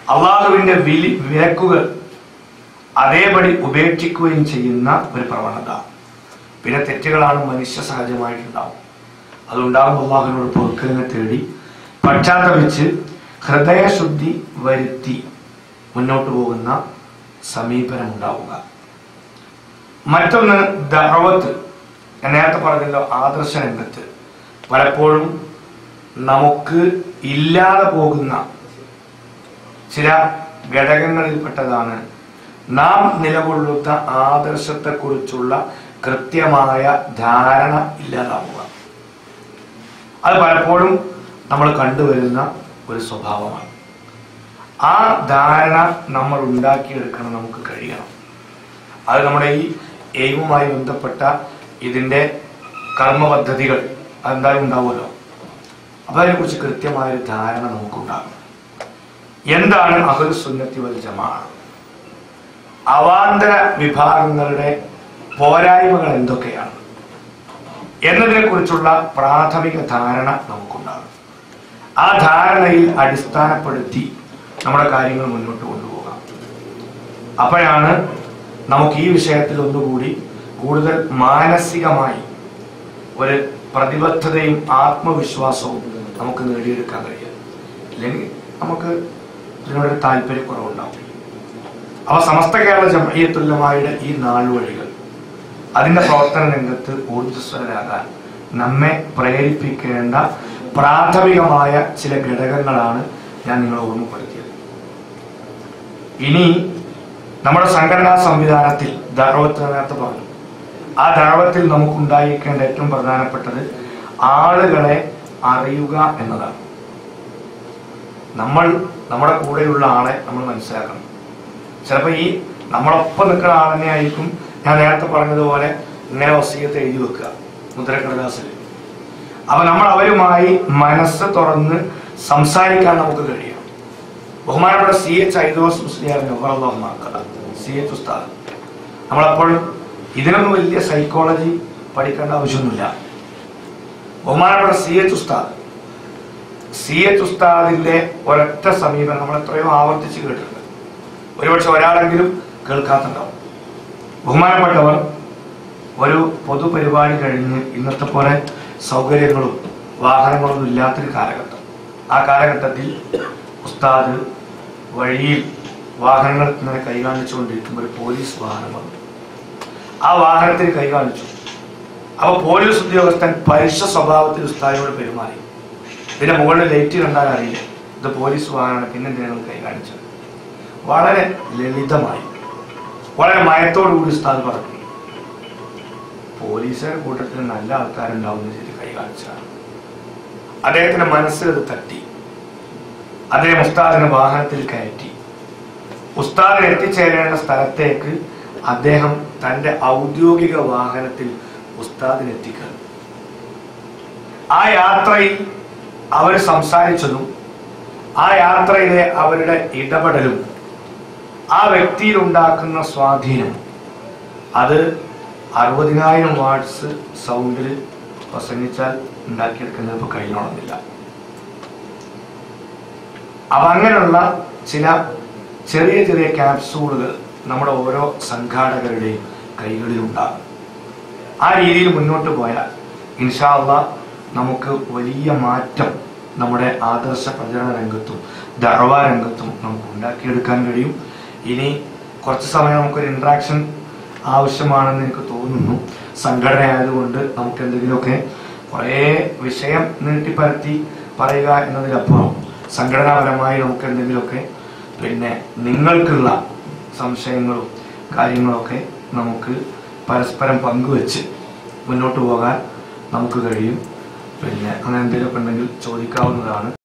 അള്ളാഹുവിന്റെ വിലി വിലക്കുകൾ അതേപടി ഉപേക്ഷിക്കുകയും ചെയ്യുന്ന ഒരു പ്രവണത. പിന്നെ തെറ്റുകളാണ് മനുഷ്യ സഹജമായിട്ടുണ്ടാവും. അതുണ്ടാകും അള്ളാഹുവിനോട് പൊറുക്കലിനെ തേടി പശ്ചാത്തപിച്ച് ഹൃദയശുദ്ധി വരുത്തി മുന്നോട്ട് പോകുന്ന സമീപനം ഉണ്ടാവുക. മറ്റൊന്ന് ദഅവത്ത്. ഞാൻ നേരത്തെ പറഞ്ഞല്ലോ, ആദർശ രംഗത്ത് പലപ്പോഴും നമുക്ക് ഇല്ലാതെ പോകുന്ന ചില ഘടകങ്ങളിൽപ്പെട്ടതാണ് നാം നിലകൊള്ളുന്ന ആദർശത്തെക്കുറിച്ചുള്ള കൃത്യമായ ധാരണ ഇല്ലാതാവുക. അത് പലപ്പോഴും നമ്മൾ കണ്ടുവരുന്ന ഒരു സ്വഭാവമാണ്. ആ ധാരണ നമ്മൾ ഉണ്ടാക്കിയെടുക്കണം, നമുക്ക് കഴിയണം. അത് നമ്മുടെ ഈ എയിമുമായി ബന്ധപ്പെട്ട ഇതിൻ്റെ കർമ്മ പദ്ധതികൾ അതെന്തായാലും ഉണ്ടാവുമല്ലോ. അപ്പം അതിനെക്കുറിച്ച് കൃത്യമായൊരു ധാരണ നമുക്കുണ്ടാകും. എന്താണ് അഹ്ലുസ് സുന്നത്തി വൽ ജമാഅ? അവാന്തര വിഭാഗങ്ങളുടെ പോരായ്മകൾ എന്തൊക്കെയാണ് എന്നതിനെ കുറിച്ചുള്ള പ്രാഥമിക ധാരണ നമുക്കുണ്ടാകും. ആ ധാരണയിൽ അടിസ്ഥാനപ്പെടുത്തി നമ്മുടെ കാര്യങ്ങൾ മുന്നോട്ട് കൊണ്ടുപോകാം. അപ്പോഴാണ് നമുക്ക് ഈ വിഷയത്തിൽ ഒന്നുകൂടി കൂടുതൽ മാനസികമായി ഒരു പ്രതിബദ്ധതയും ആത്മവിശ്വാസവും നമുക്ക് നേടിയെടുക്കാൻ കഴിയും. അല്ലെങ്കിൽ നമുക്ക് ഇതിനോടൊരു താല്പര്യക്കുറവുണ്ടാവും. അവ സമസ്ത കേരള ജംഇയ്യത്തുൽ ഉലമായുടെ ഈ നാളുവഴികൾ അതിൻ്റെ പ്രവർത്തന രംഗത്ത് ഊർജ്ജസ്വലരാകാൻ നമ്മെ പ്രേരിപ്പിക്കേണ്ട പ്രാഥമികമായ ചില ഘടകങ്ങളാണ് ഞാൻ നിങ്ങളെ ഓർമ്മപ്പെടുത്തിയത്. ഇനി നമ്മുടെ സംഘടനാ സംവിധാനത്തിൽ ദഅവത്ത് നേരത്തെ പറഞ്ഞു. ആ ദഅവത്തിൽ നമുക്കുണ്ടായിരിക്കേണ്ട ഏറ്റവും പ്രധാനപ്പെട്ടത് ആളുകളെ അറിയുക എന്നതാണ്. നമ്മൾ നമ്മുടെ കൂടെയുള്ള ആളെ നമ്മൾ മനസ്സിലാക്കണം. ചിലപ്പോൾ ഈ നമ്മളൊപ്പം നിൽക്കുന്ന ആൾ തന്നെ ആയിരിക്കും ഞാൻ നേരത്തെ പറഞ്ഞതുപോലെ ഇങ്ങനെ വസീയത്ത് എഴുതി വെക്കുക മുദ്രക്കടലാസിൽ. അപ്പൊ നമ്മൾ അവരുമായി മനസ്സ് തുറന്ന് സംസാരിക്കാൻ നമുക്ക് കഴിയണം. ബഹുമാനപ്പെട്ട സി എച്ച് ഐദോസ് മുസ്ലിയാറിന് സി എച്ച് ഉസ്താദ്, നമ്മളെപ്പോഴും ഇതിനൊന്നും വലിയ സൈക്കോളജി പഠിക്കേണ്ട ആവശ്യമൊന്നുമില്ല. ബഹുമാനപ്പെട്ട സി എച്ച് ഉസ്താദ് സി എച്ച് ഉസ്താദിന്റെ ഒരൊറ്റ സമീപനം നമ്മൾ എത്രയോ ആവർത്തിച്ച് കേട്ടിട്ടുണ്ട്. ഒരുപക്ഷെ ഒരാളെങ്കിലും കേൾക്കാത്തുണ്ടാവും. ബഹുമാനപ്പെട്ടവർ ഒരു പൊതുപരിപാടി കഴിഞ്ഞ് ഇന്നത്തെ പോലെ സൗകര്യങ്ങളും വാഹനങ്ങളൊന്നും ഇല്ലാത്തൊരു കാലഘട്ടം. ആ കാലഘട്ടത്തിൽ ഉസ്താദ് വഴിയിൽ വാഹനങ്ങൾ ഇങ്ങനെ കൈകാണിച്ചുകൊണ്ടിരിക്കുമ്പോൾ ഒരു പോലീസ് വാഹനം വന്നു. ആ വാഹനത്തിന് കൈകാണിച്ചു. അപ്പോൾ പോലീസ് ഉദ്യോഗസ്ഥൻ പരുഷ സ്വഭാവത്തിൽ ഉസ്താദിനോട് പെരുമാറി. ഇതിന്റെ മുകളിൽ ലൈറ്റ് കണ്ടാൽ അറിയില്ല ഇത് പോലീസ് വാഹനമാണ്, പിന്നെ എന്തിനാണ് കൈകാണിച്ചത്. വളരെ ലളിതമായി വളരെ മയത്തോടുകൂടി ഉസ്താദ് പറഞ്ഞു, പോലീസുകാരുടെ കൂട്ടത്തിൽ നല്ല ആൾക്കാരുണ്ടാവുന്ന ചെയ്ത് കൈകാണിച്ചാണ്. അദ്ദേഹത്തിന്റെ മനസ്സിൽ അത് തട്ടി. അദ്ദേഹം ഉസ്താദിനെ വാഹനത്തിൽ കയറ്റി. ഉസ്താദിന് എത്തിച്ചേരേണ്ട സ്ഥലത്തേക്ക് അദ്ദേഹം തന്റെ ഔദ്യോഗിക വാഹനത്തിൽ ഉസ്താദിനെ എത്തിക്കുക. ആ യാത്രയിൽ അവർ സംസാരിച്ചതും ആ യാത്രയിലെ അവരുടെ ഇടപെടലും ആ വ്യക്തിയിൽ ഉണ്ടാക്കുന്ന സ്വാധീനം അത് അറുപതിനായിരം വാട്ട്സ് സൗണ്ടിൽ പ്രസംഗിച്ചാൽ ഉണ്ടാക്കിയെടുക്കുന്നത് ഇപ്പോൾ കഴിഞ്ഞോണമെന്നില്ല. അപ്പം അങ്ങനെയുള്ള ചില ചെറിയ ചെറിയ ക്യാപ്സൂളുകൾ നമ്മുടെ ഓരോ സംഘാടകരുടെയും കൈകളിലുണ്ടാകും. ആ രീതിയിൽ മുന്നോട്ട് പോയാൽ ഇൻഷാ അല്ലാഹ് നമുക്ക് വലിയ മാറ്റം നമ്മുടെ ആദർശ പ്രചരണ രംഗത്തും ദഅവ രംഗത്തും നമുക്ക് ഉണ്ടാക്കിയെടുക്കാൻ കഴിയും. ഇനി കുറച്ച് സമയം നമുക്കൊരു ഇൻട്രാക്ഷൻ ആവശ്യമാണെന്ന് എനിക്ക് തോന്നുന്നു. സംഘടന ആയതുകൊണ്ട് നമുക്ക് എന്തെങ്കിലുമൊക്കെ കുറേ വിഷയം നീട്ടിപ്പരത്തി പറയുക എന്നതിലപ്പുറം സംഘടനാപരമായി നമുക്ക് എന്തെങ്കിലുമൊക്കെ പിന്നെ നിങ്ങൾക്കുള്ള സംശയങ്ങളും കാര്യങ്ങളൊക്കെ നമുക്ക് പരസ്പരം പങ്കുവെച്ച് മുന്നോട്ട് പോകാൻ നമുക്ക് കഴിയും. പിന്നെ അങ്ങനെ എന്തെങ്കിലുമൊക്കെ ഉണ്ടെങ്കിൽ ചോദിക്കാവുന്നതാണ്.